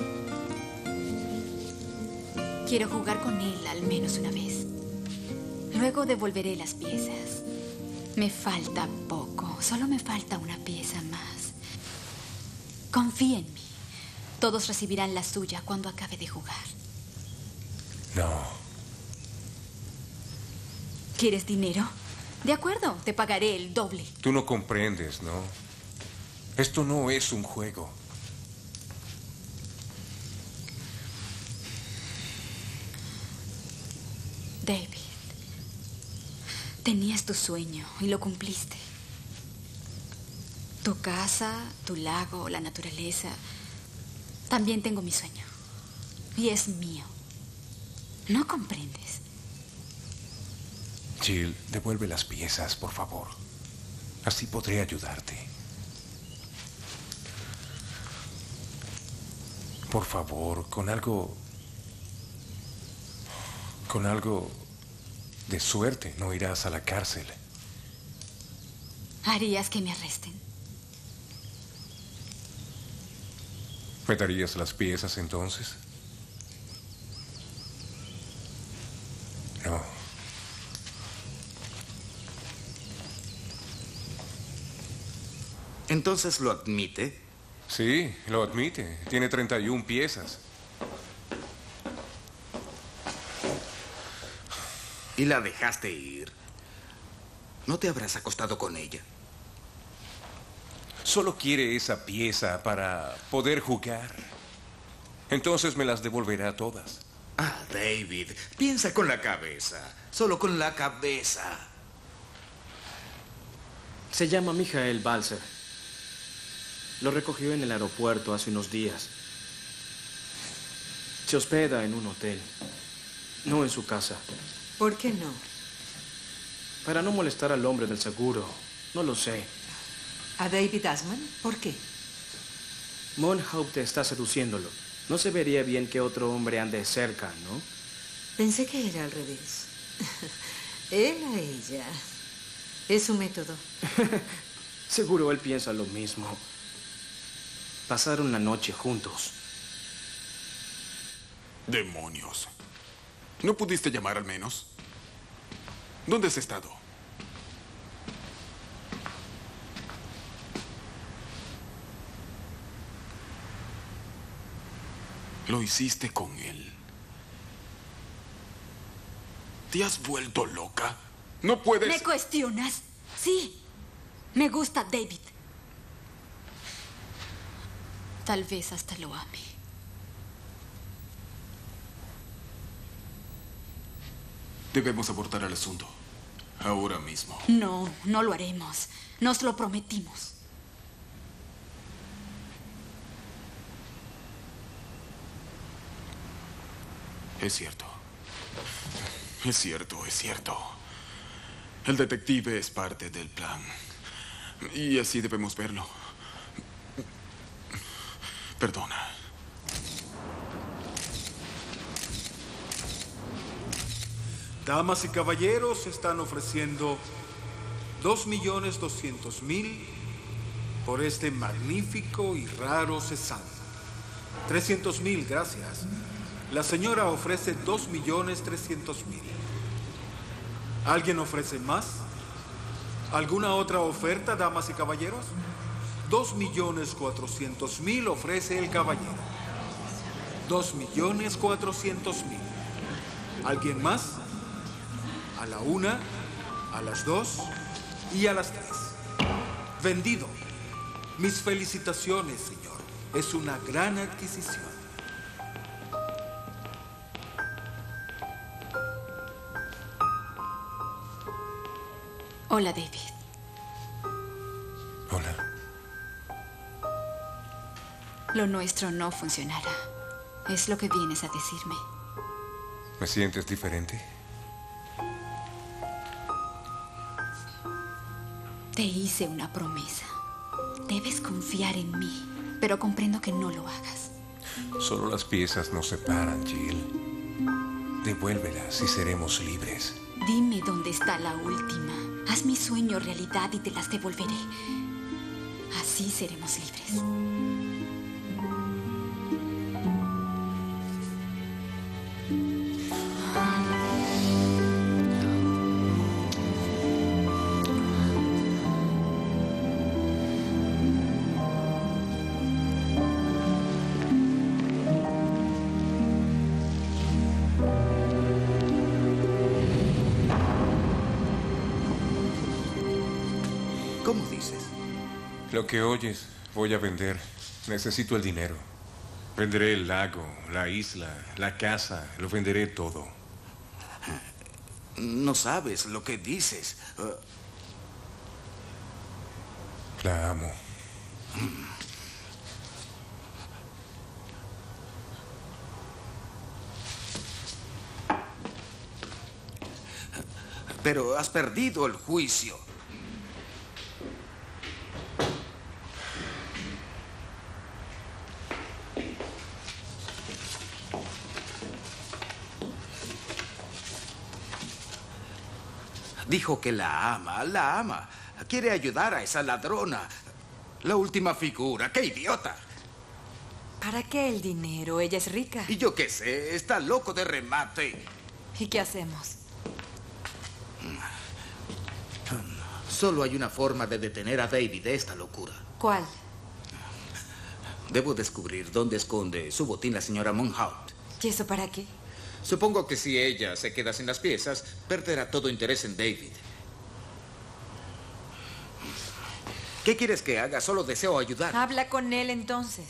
Quiero jugar con él al menos una vez. Luego devolveré las piezas. Me falta poco, solo me falta una pieza más. Confía en mí. Todos recibirán la suya cuando acabe de jugar. No. ¿Quieres dinero? De acuerdo, te pagaré el doble. Tú no comprendes, ¿no? Esto no es un juego. David, tenías tu sueño y lo cumpliste. Tu casa, tu lago, la naturaleza. También tengo mi sueño. Y es mío. ¿No comprendes? Jill, devuelve las piezas, por favor. Así podré ayudarte. Por favor, con algo... Con algo de suerte no irás a la cárcel. ¿Harías que me arresten? ¿Me darías las piezas entonces? No. ¿Entonces lo admite? Sí, lo admite. Tiene treinta y una piezas. ¿Y la dejaste ir? ¿No te habrás acostado con ella? Solo quiere esa pieza para poder jugar. Entonces me las devolverá todas. Ah, David, piensa con la cabeza. Solo con la cabeza. Se llama Michael Balser. Lo recogió en el aeropuerto hace unos días. Se hospeda en un hotel, no en su casa. ¿Por qué no? Para no molestar al hombre del seguro. No lo sé. ¿A David Asman? ¿Por qué? Monhaupt está seduciéndolo. No se vería bien que otro hombre ande cerca, ¿no? Pensé que era al revés. Él a ella. Es su método. Seguro él piensa lo mismo. Pasaron la noche juntos. Demonios. ¿No pudiste llamar al menos? ¿Dónde has estado? Lo hiciste con él. ¿Te has vuelto loca? No puedes... ¿Me cuestionas? Sí. Me gusta David. Tal vez hasta lo ame. Debemos abortar el asunto. Ahora mismo. No, no lo haremos. Nos lo prometimos. Es cierto. Es cierto, es cierto. El detective es parte del plan. Y así debemos verlo. Perdona. Damas y caballeros, están ofreciendo dos millones doscientos mil por este magnífico y raro cesante. Trescientos mil, gracias. La señora ofrece dos millones trescientos mil. ¿Alguien ofrece más? ¿Alguna otra oferta, damas y caballeros? Dos millones cuatrocientos mil ofrece el caballero. Dos millones cuatrocientos mil. ¿Alguien más? A la una, a las dos y a las tres. Vendido. Mis felicitaciones, señor. Es una gran adquisición. Hola, David. Hola. Lo nuestro no funcionará. Es lo que vienes a decirme. ¿Me sientes diferente? Te hice una promesa. Debes confiar en mí, pero comprendo que no lo hagas. Solo las piezas nos separan, Jill. Devuélvelas y seremos libres. Dime dónde está la última. Haz mi sueño realidad y te las devolveré. Así seremos libres. ¿Cómo dices? Lo que oyes, voy a vender. Necesito el dinero. Venderé el lago, la isla, la casa, lo venderé todo. No sabes lo que dices. Uh... La amo. Pero has perdido el juicio. Dijo que la ama, la ama. Quiere ayudar a esa ladrona. La última figura. ¡Qué idiota! ¿Para qué el dinero? Ella es rica. Y yo qué sé, está loco de remate. ¿Y qué hacemos? Solo hay una forma de detener a David de esta locura. ¿Cuál? Debo descubrir dónde esconde su botín la señora Monhaut. ¿Y eso para qué? Supongo que si ella se queda sin las piezas, perderá todo interés en David. ¿Qué quieres que haga? Solo deseo ayudar. Habla con él entonces.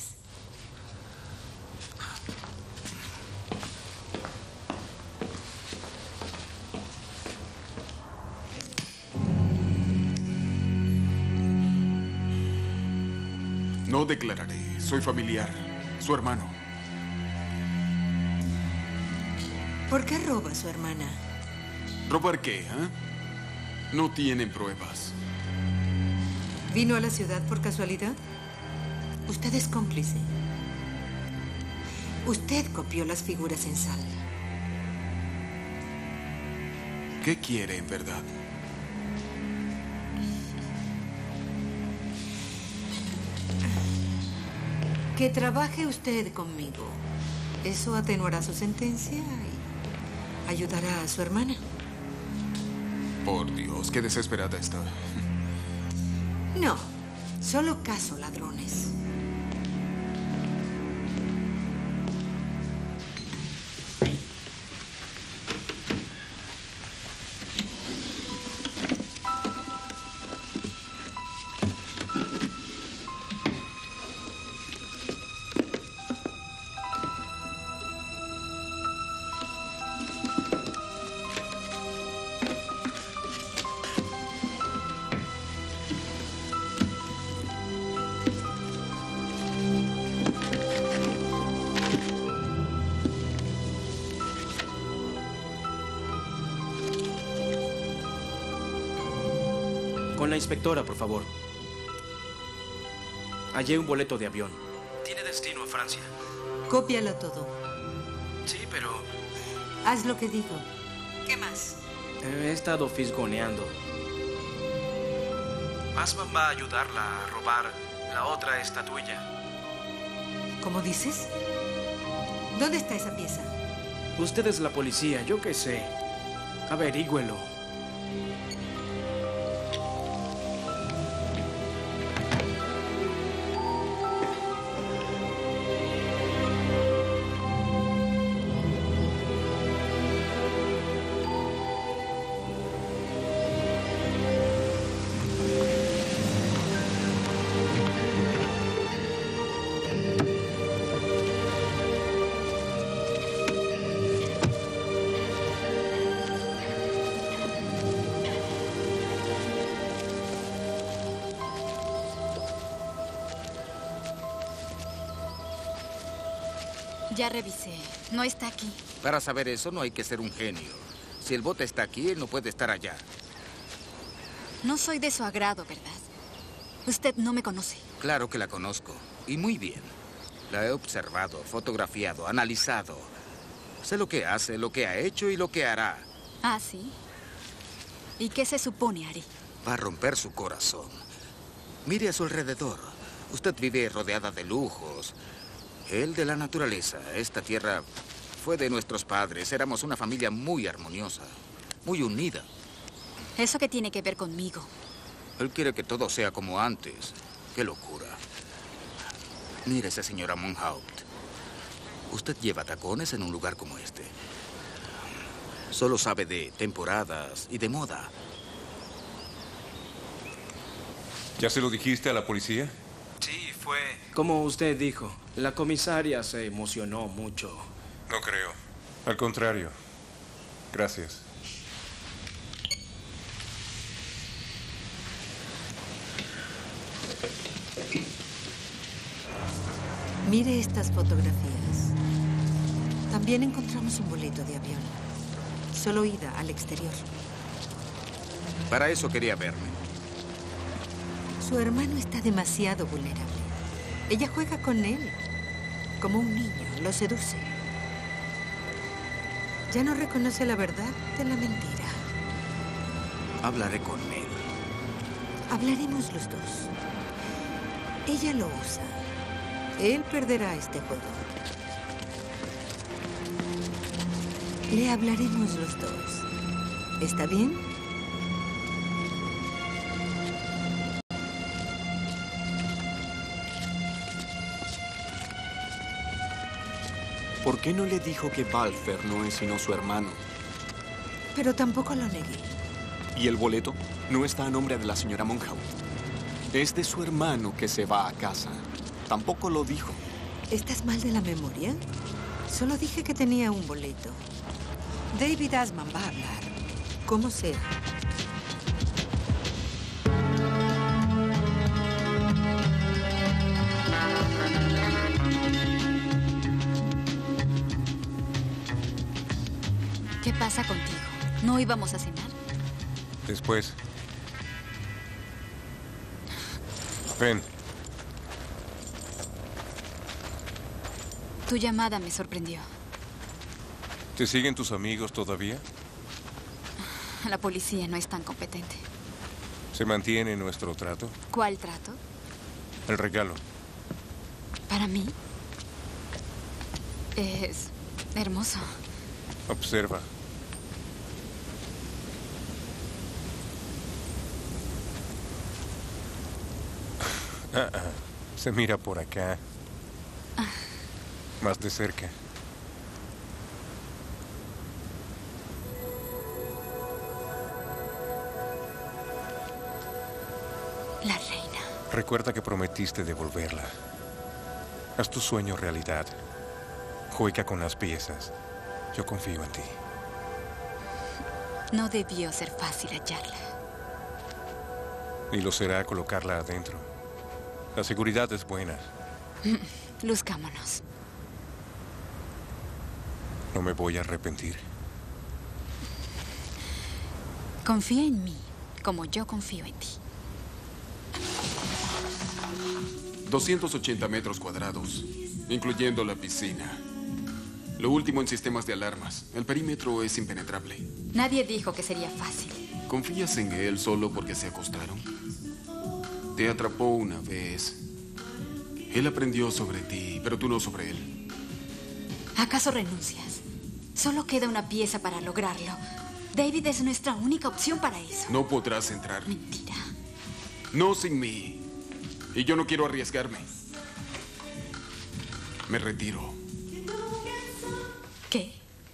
No declararé. Soy familiar. Su hermano. ¿Por qué roba a su hermana? ¿Robar qué, eh? No tienen pruebas. ¿Vino a la ciudad por casualidad? Usted es cómplice. Usted copió las figuras en sal. ¿Qué quiere en verdad? Que trabaje usted conmigo. Eso atenuará su sentencia y ayudará a su hermana. Por Dios, qué desesperada está. No, solo caso ladrones. Con la inspectora, por favor. Hallé un boleto de avión. Tiene destino a Francia. Cópialo todo. Sí, pero... Haz lo que digo. ¿Qué más? He estado fisgoneando. Asman va a ayudarla a robar la otra estatuilla. ¿Cómo dices? ¿Dónde está esa pieza? Usted es la policía, yo qué sé. Averígüelo. Ya revisé. No está aquí. Para saber eso no hay que ser un genio. Si el bote está aquí, él no puede estar allá. No soy de su agrado, ¿verdad? Usted no me conoce. Claro que la conozco. Y muy bien. La he observado, fotografiado, analizado. Sé lo que hace, lo que ha hecho y lo que hará. ¿Ah, sí? ¿Y qué se supone, Ari? Va a romper su corazón. Mire a su alrededor. Usted vive rodeada de lujos. Él de la naturaleza. Esta tierra fue de nuestros padres. Éramos una familia muy armoniosa, muy unida. ¿Eso qué tiene que ver conmigo? Él quiere que todo sea como antes. ¡Qué locura! Mírese, señora Monhaupt. Usted lleva tacones en un lugar como este. Solo sabe de temporadas y de moda. ¿Ya se lo dijiste a la policía? Sí, fue... Como usted dijo, la comisaria se emocionó mucho. No creo. Al contrario. Gracias. Mire estas fotografías. También encontramos un boleto de avión. Solo ida al exterior. Para eso quería verme. Su hermano está demasiado vulnerable. Ella juega con él. Como un niño, lo seduce. Ya no reconoce la verdad de la mentira. Hablaré con él. Hablaremos los dos. Ella lo usa. Él perderá este juego. Le hablaremos los dos. ¿Está bien? ¿Por qué no le dijo que Balfer no es sino su hermano? Pero tampoco lo negué. ¿Y el boleto? No está a nombre de la señora Monhaupt. Es de su hermano que se va a casa. Tampoco lo dijo. ¿Estás mal de la memoria? Solo dije que tenía un boleto. David Asman va a hablar. Como sea. ¿Qué pasa contigo? ¿No íbamos a cenar? Después. Ven. Tu llamada me sorprendió. ¿Te siguen tus amigos todavía? La policía no es tan competente. ¿Se mantiene nuestro trato? ¿Cuál trato? El regalo. Para mí. Es hermoso. Observa. Ah, ah, se mira por acá. Más de cerca. La reina. Recuerda que prometiste devolverla. Haz tu sueño realidad. Juega con las piezas. Yo confío en ti. No debió ser fácil hallarla. Y lo será colocarla adentro. La seguridad es buena. Luzcámonos. No me voy a arrepentir. Confía en mí, como yo confío en ti. doscientos ochenta metros cuadrados, incluyendo la piscina. Lo último en sistemas de alarmas. El perímetro es impenetrable. Nadie dijo que sería fácil. ¿Confías en él solo porque se acostaron? Te atrapó una vez. Él aprendió sobre ti, pero tú no sobre él. ¿Acaso renuncias? Solo queda una pieza para lograrlo. David es nuestra única opción para eso. No podrás entrar. Mentira. No sin mí. Y yo no quiero arriesgarme. Me retiro. ¿Qué?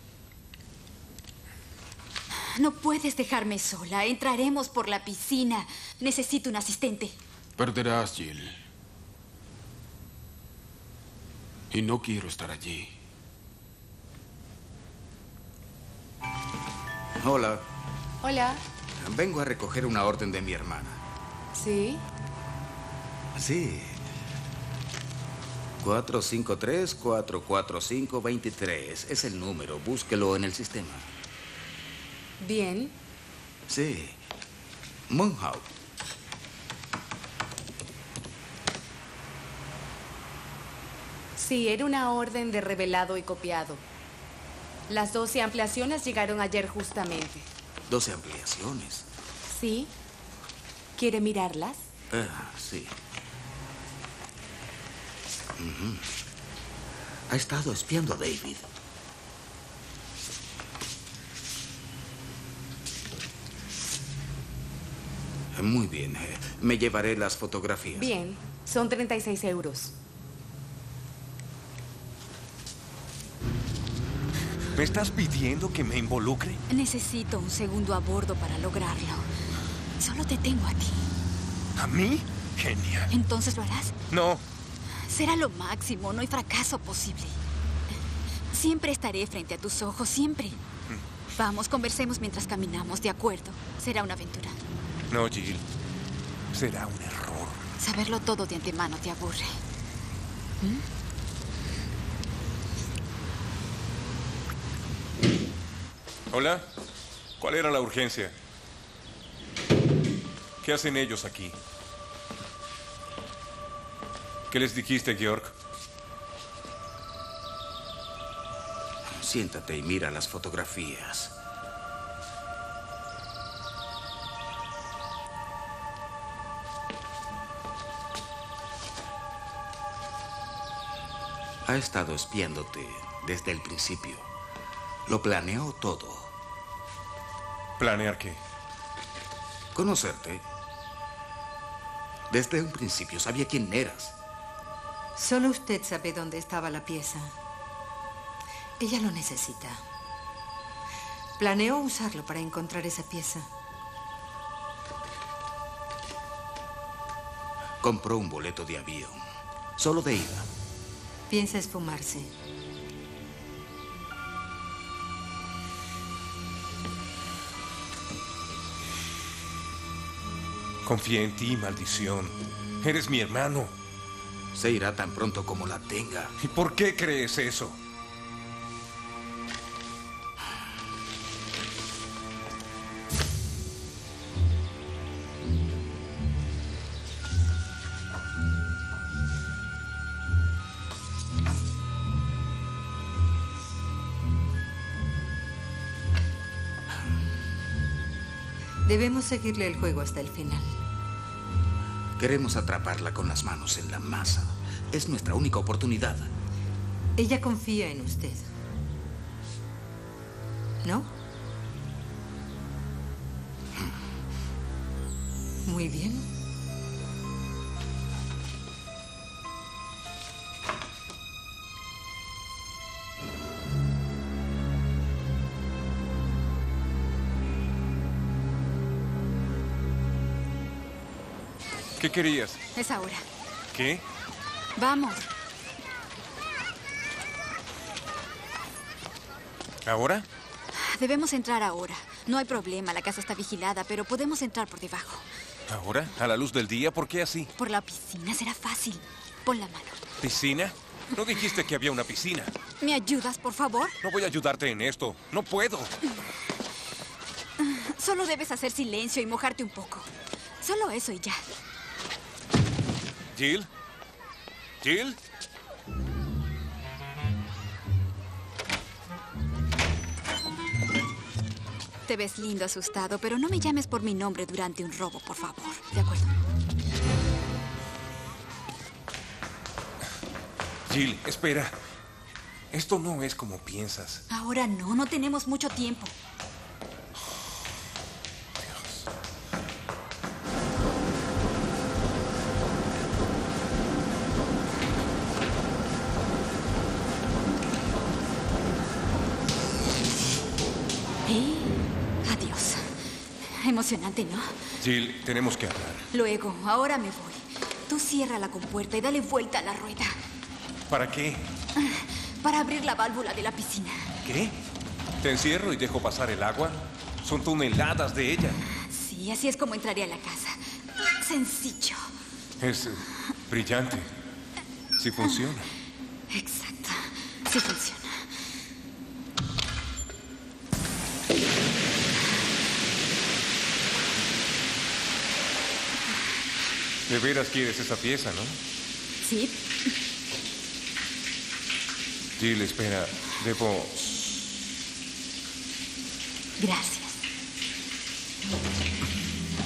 No puedes dejarme sola. Entraremos por la piscina. Necesito un asistente. Perderás, Jill. Y no quiero estar allí. Hola. Hola. Vengo a recoger una orden de mi hermana. ¿Sí? Sí. cuatro cinco tres, cuatro cuatro cinco, dos tres. Es el número. Búsquelo en el sistema. Bien. Sí. Monhaupt. Sí, era una orden de revelado y copiado. Las doce ampliaciones llegaron ayer justamente. doce ampliaciones. ¿Sí? ¿Quiere mirarlas? Ah, sí. Ujú. Ha estado espiando a David. Muy bien. eh, Me llevaré las fotografías. Bien, son treinta y seis euros. ¿Me estás pidiendo que me involucre? Necesito un segundo a bordo para lograrlo. Solo te tengo a ti. ¿A mí? Genial. ¿Entonces lo harás? No. Será lo máximo, no hay fracaso posible. Siempre estaré frente a tus ojos, siempre. Vamos, conversemos mientras caminamos, ¿de acuerdo? Será una aventura. No, Jill. Será un error. Saberlo todo de antemano te aburre. ¿Mm? Hola. ¿Cuál era la urgencia? ¿Qué hacen ellos aquí? ¿Qué les dijiste, Georg? Siéntate y mira las fotografías. Ha estado espiándote desde el principio. Lo planeó todo. ¿Planear qué? Conocerte. Desde un principio sabía quién eras. Solo usted sabe dónde estaba la pieza. Ella lo necesita. Planeó usarlo para encontrar esa pieza. Compró un boleto de avión. Solo de ida. Piensa esfumarse. Confié en ti, maldición. Eres mi hermano. Se irá tan pronto como la tenga. ¿Y por qué crees eso? Debemos seguirle el juego hasta el final. Queremos atraparla con las manos en la masa. Es nuestra única oportunidad. Ella confía en usted. ¿No? Muy bien. ¿Qué querías? Es ahora. ¿Qué? Vamos. ¿Ahora? Debemos entrar ahora. No hay problema, la casa está vigilada, pero podemos entrar por debajo. ¿Ahora? ¿A la luz del día? ¿Por qué así? Por la piscina será fácil. Pon la mano. ¿Piscina? No dijiste que había una piscina. ¿Me ayudas, por favor? No voy a ayudarte en esto. No puedo. Solo debes hacer silencio y mojarte un poco. Solo eso y ya. ¿Jill? ¿Jill? Te ves lindo asustado, pero no me llames por mi nombre durante un robo, por favor. ¿De acuerdo? Jill, espera. Esto no es como piensas. Ahora no, no tenemos mucho tiempo. ¿Eh? Adiós. Emocionante, ¿no? Jill, tenemos que hablar. Luego, ahora me voy. Tú cierra la compuerta y dale vuelta a la rueda. ¿Para qué? Para abrir la válvula de la piscina. ¿Qué? ¿Te encierro y dejo pasar el agua? Son toneladas de ella. Sí, así es como entraré a la casa. Sencillo. Es eh, brillante. Sí funciona. Exacto. Sí funciona. De veras quieres esa pieza, ¿no? Sí. Jill, espera. Debo... Gracias.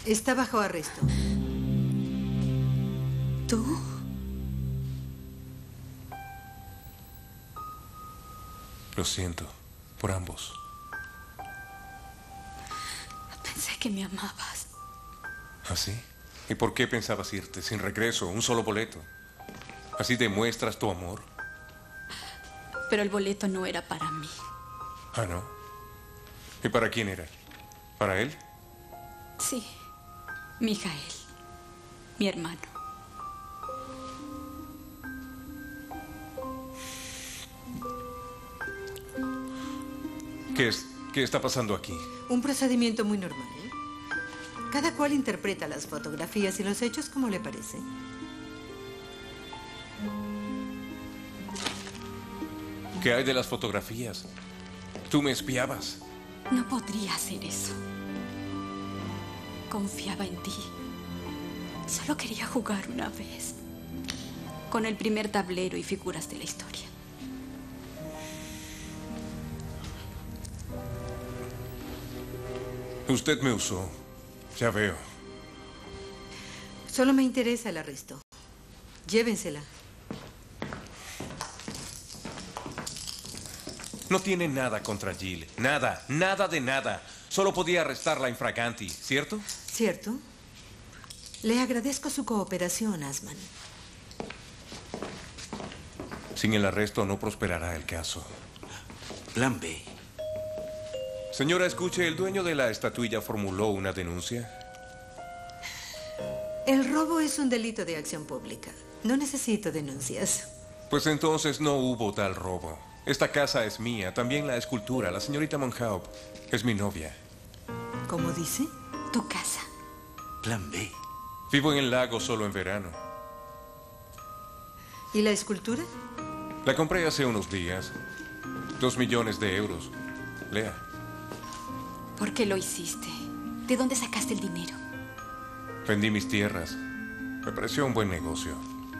Está bajo arresto. ¿Tú? Lo siento por ambos. Pensé que me amabas. ¿Ah, sí? ¿Y por qué pensabas irte sin regreso, un solo boleto? ¿Así demuestras tu amor? Pero el boleto no era para mí. Ah, ¿no? ¿Y para quién era? ¿Para él? Sí, Mijael, mi hermano. ¿Qué es, qué está pasando aquí? Un procedimiento muy normal. Cada cual interpreta las fotografías y los hechos como le parece. ¿Qué hay de las fotografías? Tú me espiabas. No podría hacer eso. Confiaba en ti. Solo quería jugar una vez. Con el primer tablero y figuras de la historia. Usted me usó. Ya veo. Solo me interesa el arresto. Llévensela. No tiene nada contra Jill. Nada, nada de nada. Solo podía arrestarla infraganti, ¿cierto? ¿Cierto? Le agradezco su cooperación, Asman. Sin el arresto no prosperará el caso. Plan B. Señora, escuche, el dueño de la estatuilla formuló una denuncia. El robo es un delito de acción pública. No necesito denuncias. Pues entonces no hubo tal robo. Esta casa es mía, también la escultura. La señorita Monhaupt es mi novia. ¿Cómo dice? Tu casa. Plan B. Vivo en el lago solo en verano. ¿Y la escultura? La compré hace unos días. Dos millones de euros. Lea. ¿Por qué lo hiciste? ¿De dónde sacaste el dinero? Vendí mis tierras. Me pareció un buen negocio.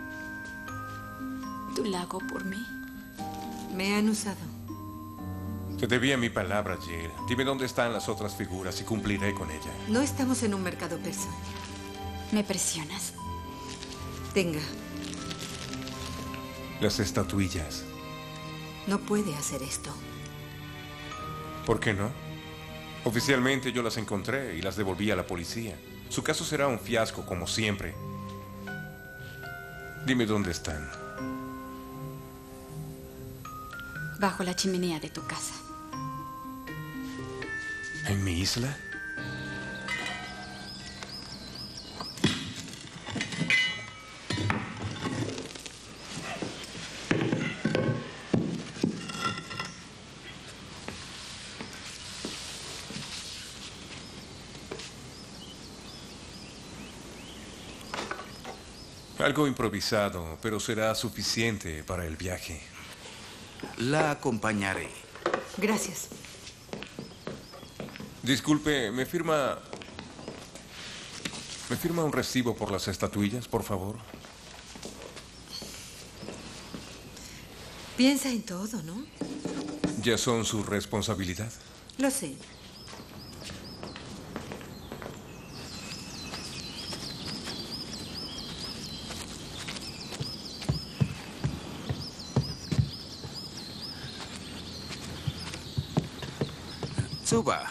¿Tu lago por mí? Me han usado. Te debía mi palabra, Jill. Dime dónde están las otras figuras y cumpliré con ella. No estamos en un mercado persa. ¿Me presionas? Tenga. Las estatuillas. No puede hacer esto. ¿Por qué no? Oficialmente yo las encontré y las devolví a la policía. Su caso será un fiasco, como siempre. Dime dónde están. Bajo la chimenea de tu casa. ¿En mi isla? Algo improvisado, pero será suficiente para el viaje. La acompañaré. Gracias. Disculpe, ¿me firma... ¿Me firma un recibo por las estatuillas, por favor? Piensa en todo, ¿no? Ya son su responsabilidad. Lo sé. Suba.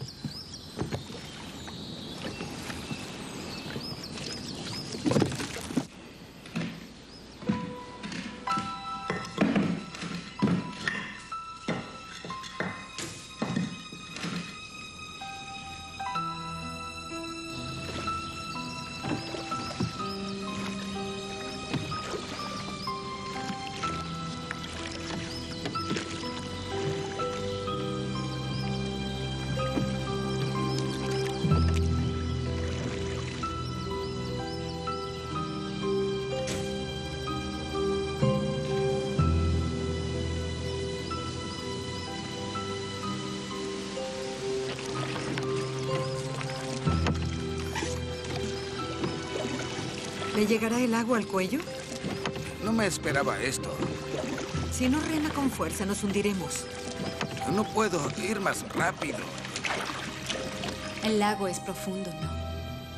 ¿Le llegará el agua al cuello? No me esperaba esto. Si no rema con fuerza, nos hundiremos. No puedo ir más rápido. El lago es profundo, ¿no?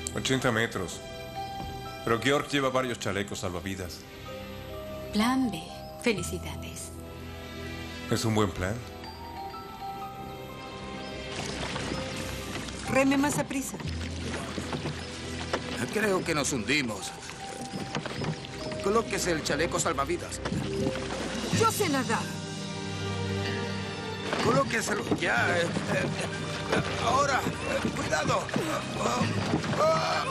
ochenta metros. Pero Georg lleva varios chalecos salvavidas. Plan B. Felicidades. ¿Es un buen plan? Reme más a prisa. Creo que nos hundimos. Colóquese el chaleco salvavidas. Yo sé nadar. Colóqueselo ya. eh, eh, ahora. eh, cuidado. Ah, ah.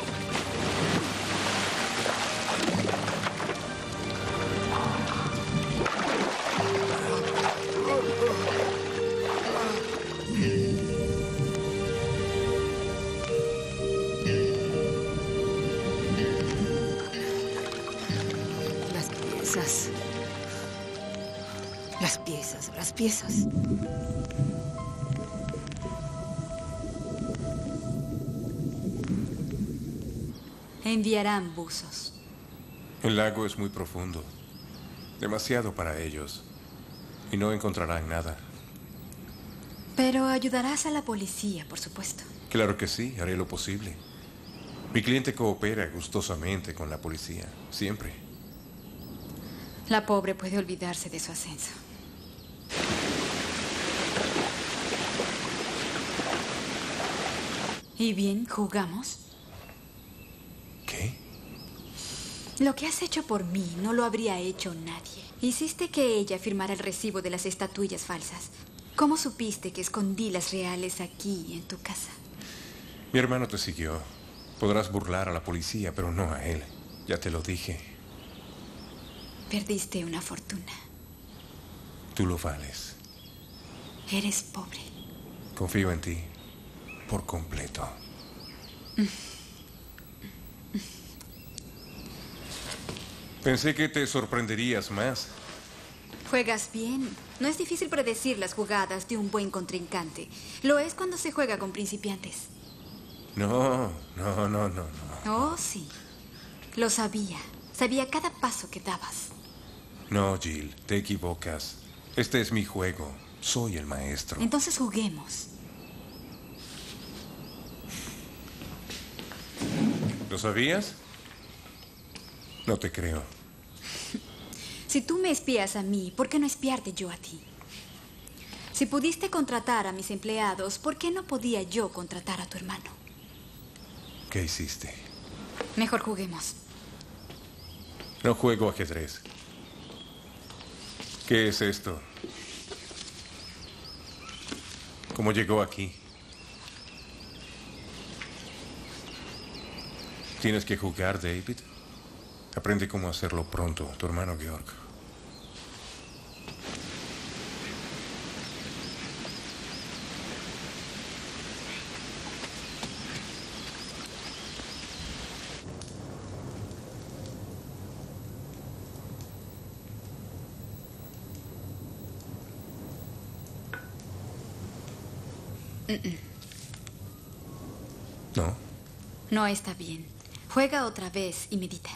Las piezas. Las piezas, las piezas. Enviarán buzos. El lago es muy profundo. Demasiado para ellos. Y no encontrarán nada. Pero ayudarás a la policía, por supuesto. Claro que sí, haré lo posible. Mi cliente coopera gustosamente con la policía. Siempre. La pobre puede olvidarse de su ascenso. ¿Y bien, jugamos? ¿Qué? Lo que has hecho por mí no lo habría hecho nadie. Hiciste que ella firmara el recibo de las estatuillas falsas. ¿Cómo supiste que escondí las reales aquí, en tu casa? Mi hermano te siguió. Podrás burlar a la policía, pero no a él. Ya te lo dije. Perdiste una fortuna. Tú lo vales. Eres pobre. Confío en ti. Por completo. Pensé que te sorprenderías más. Juegas bien. No es difícil predecir las jugadas de un buen contrincante. Lo es cuando se juega con principiantes. No, no, no, no, no. Oh, sí. Lo sabía. Sabía cada paso que dabas. No, Jill, te equivocas. Este es mi juego. Soy el maestro. Entonces juguemos. ¿Lo sabías? No te creo. Si tú me espías a mí, ¿por qué no espiarte yo a ti? Si pudiste contratar a mis empleados, ¿por qué no podía yo contratar a tu hermano? ¿Qué hiciste? Mejor juguemos. No juego ajedrez. ¿Qué es esto? ¿Cómo llegó aquí? Tienes que jugar, David. Aprende cómo hacerlo pronto, tu hermano Georg. Mm-mm. ¿No? No está bien. Juega otra vez y medita.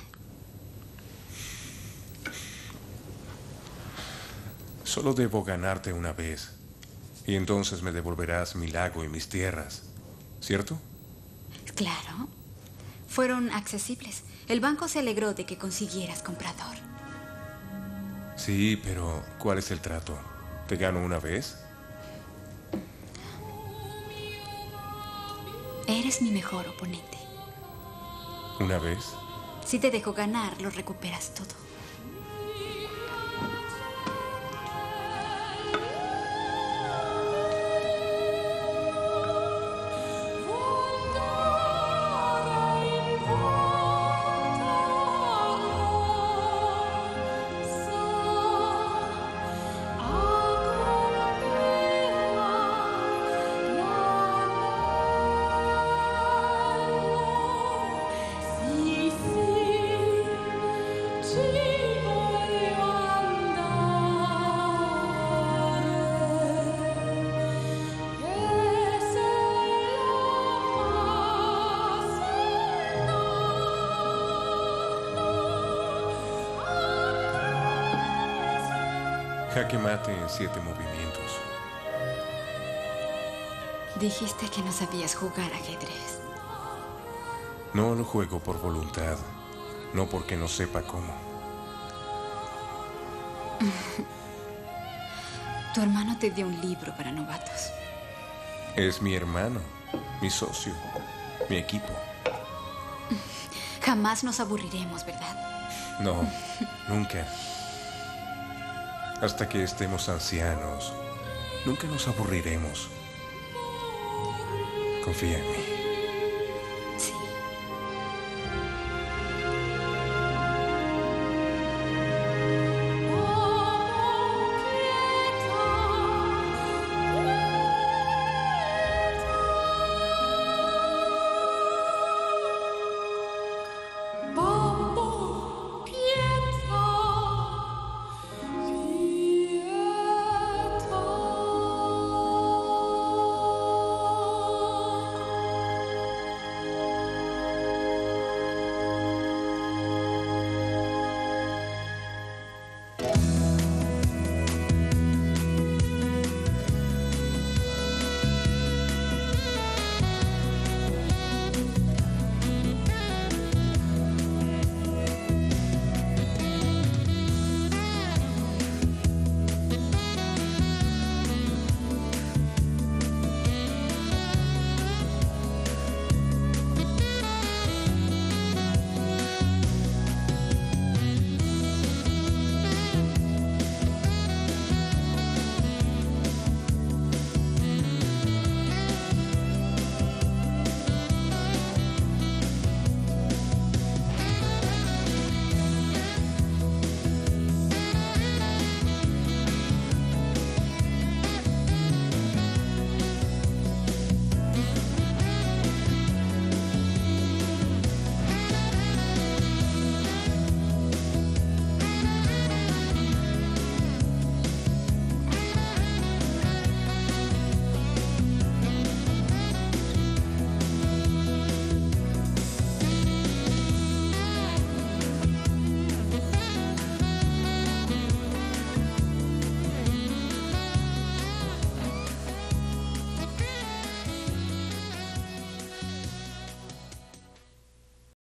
Solo debo ganarte una vez. Y entonces me devolverás mi lago y mis tierras. ¿Cierto? Claro. Fueron accesibles. El banco se alegró de que consiguieras comprador. Sí, pero ¿cuál es el trato? ¿Te gano una vez? Eres mi mejor oponente. ¿Una vez? Si te dejo ganar, lo recuperas todo. Jaque mate en siete movimientos. Dijiste que no sabías jugar ajedrez. No lo juego por voluntad, no porque no sepa cómo. Tu hermano te dio un libro para novatos. Es mi hermano, mi socio, mi equipo. Jamás nos aburriremos, ¿verdad? No, nunca. Hasta que estemos ancianos, nunca nos aburriremos. Confía en mí.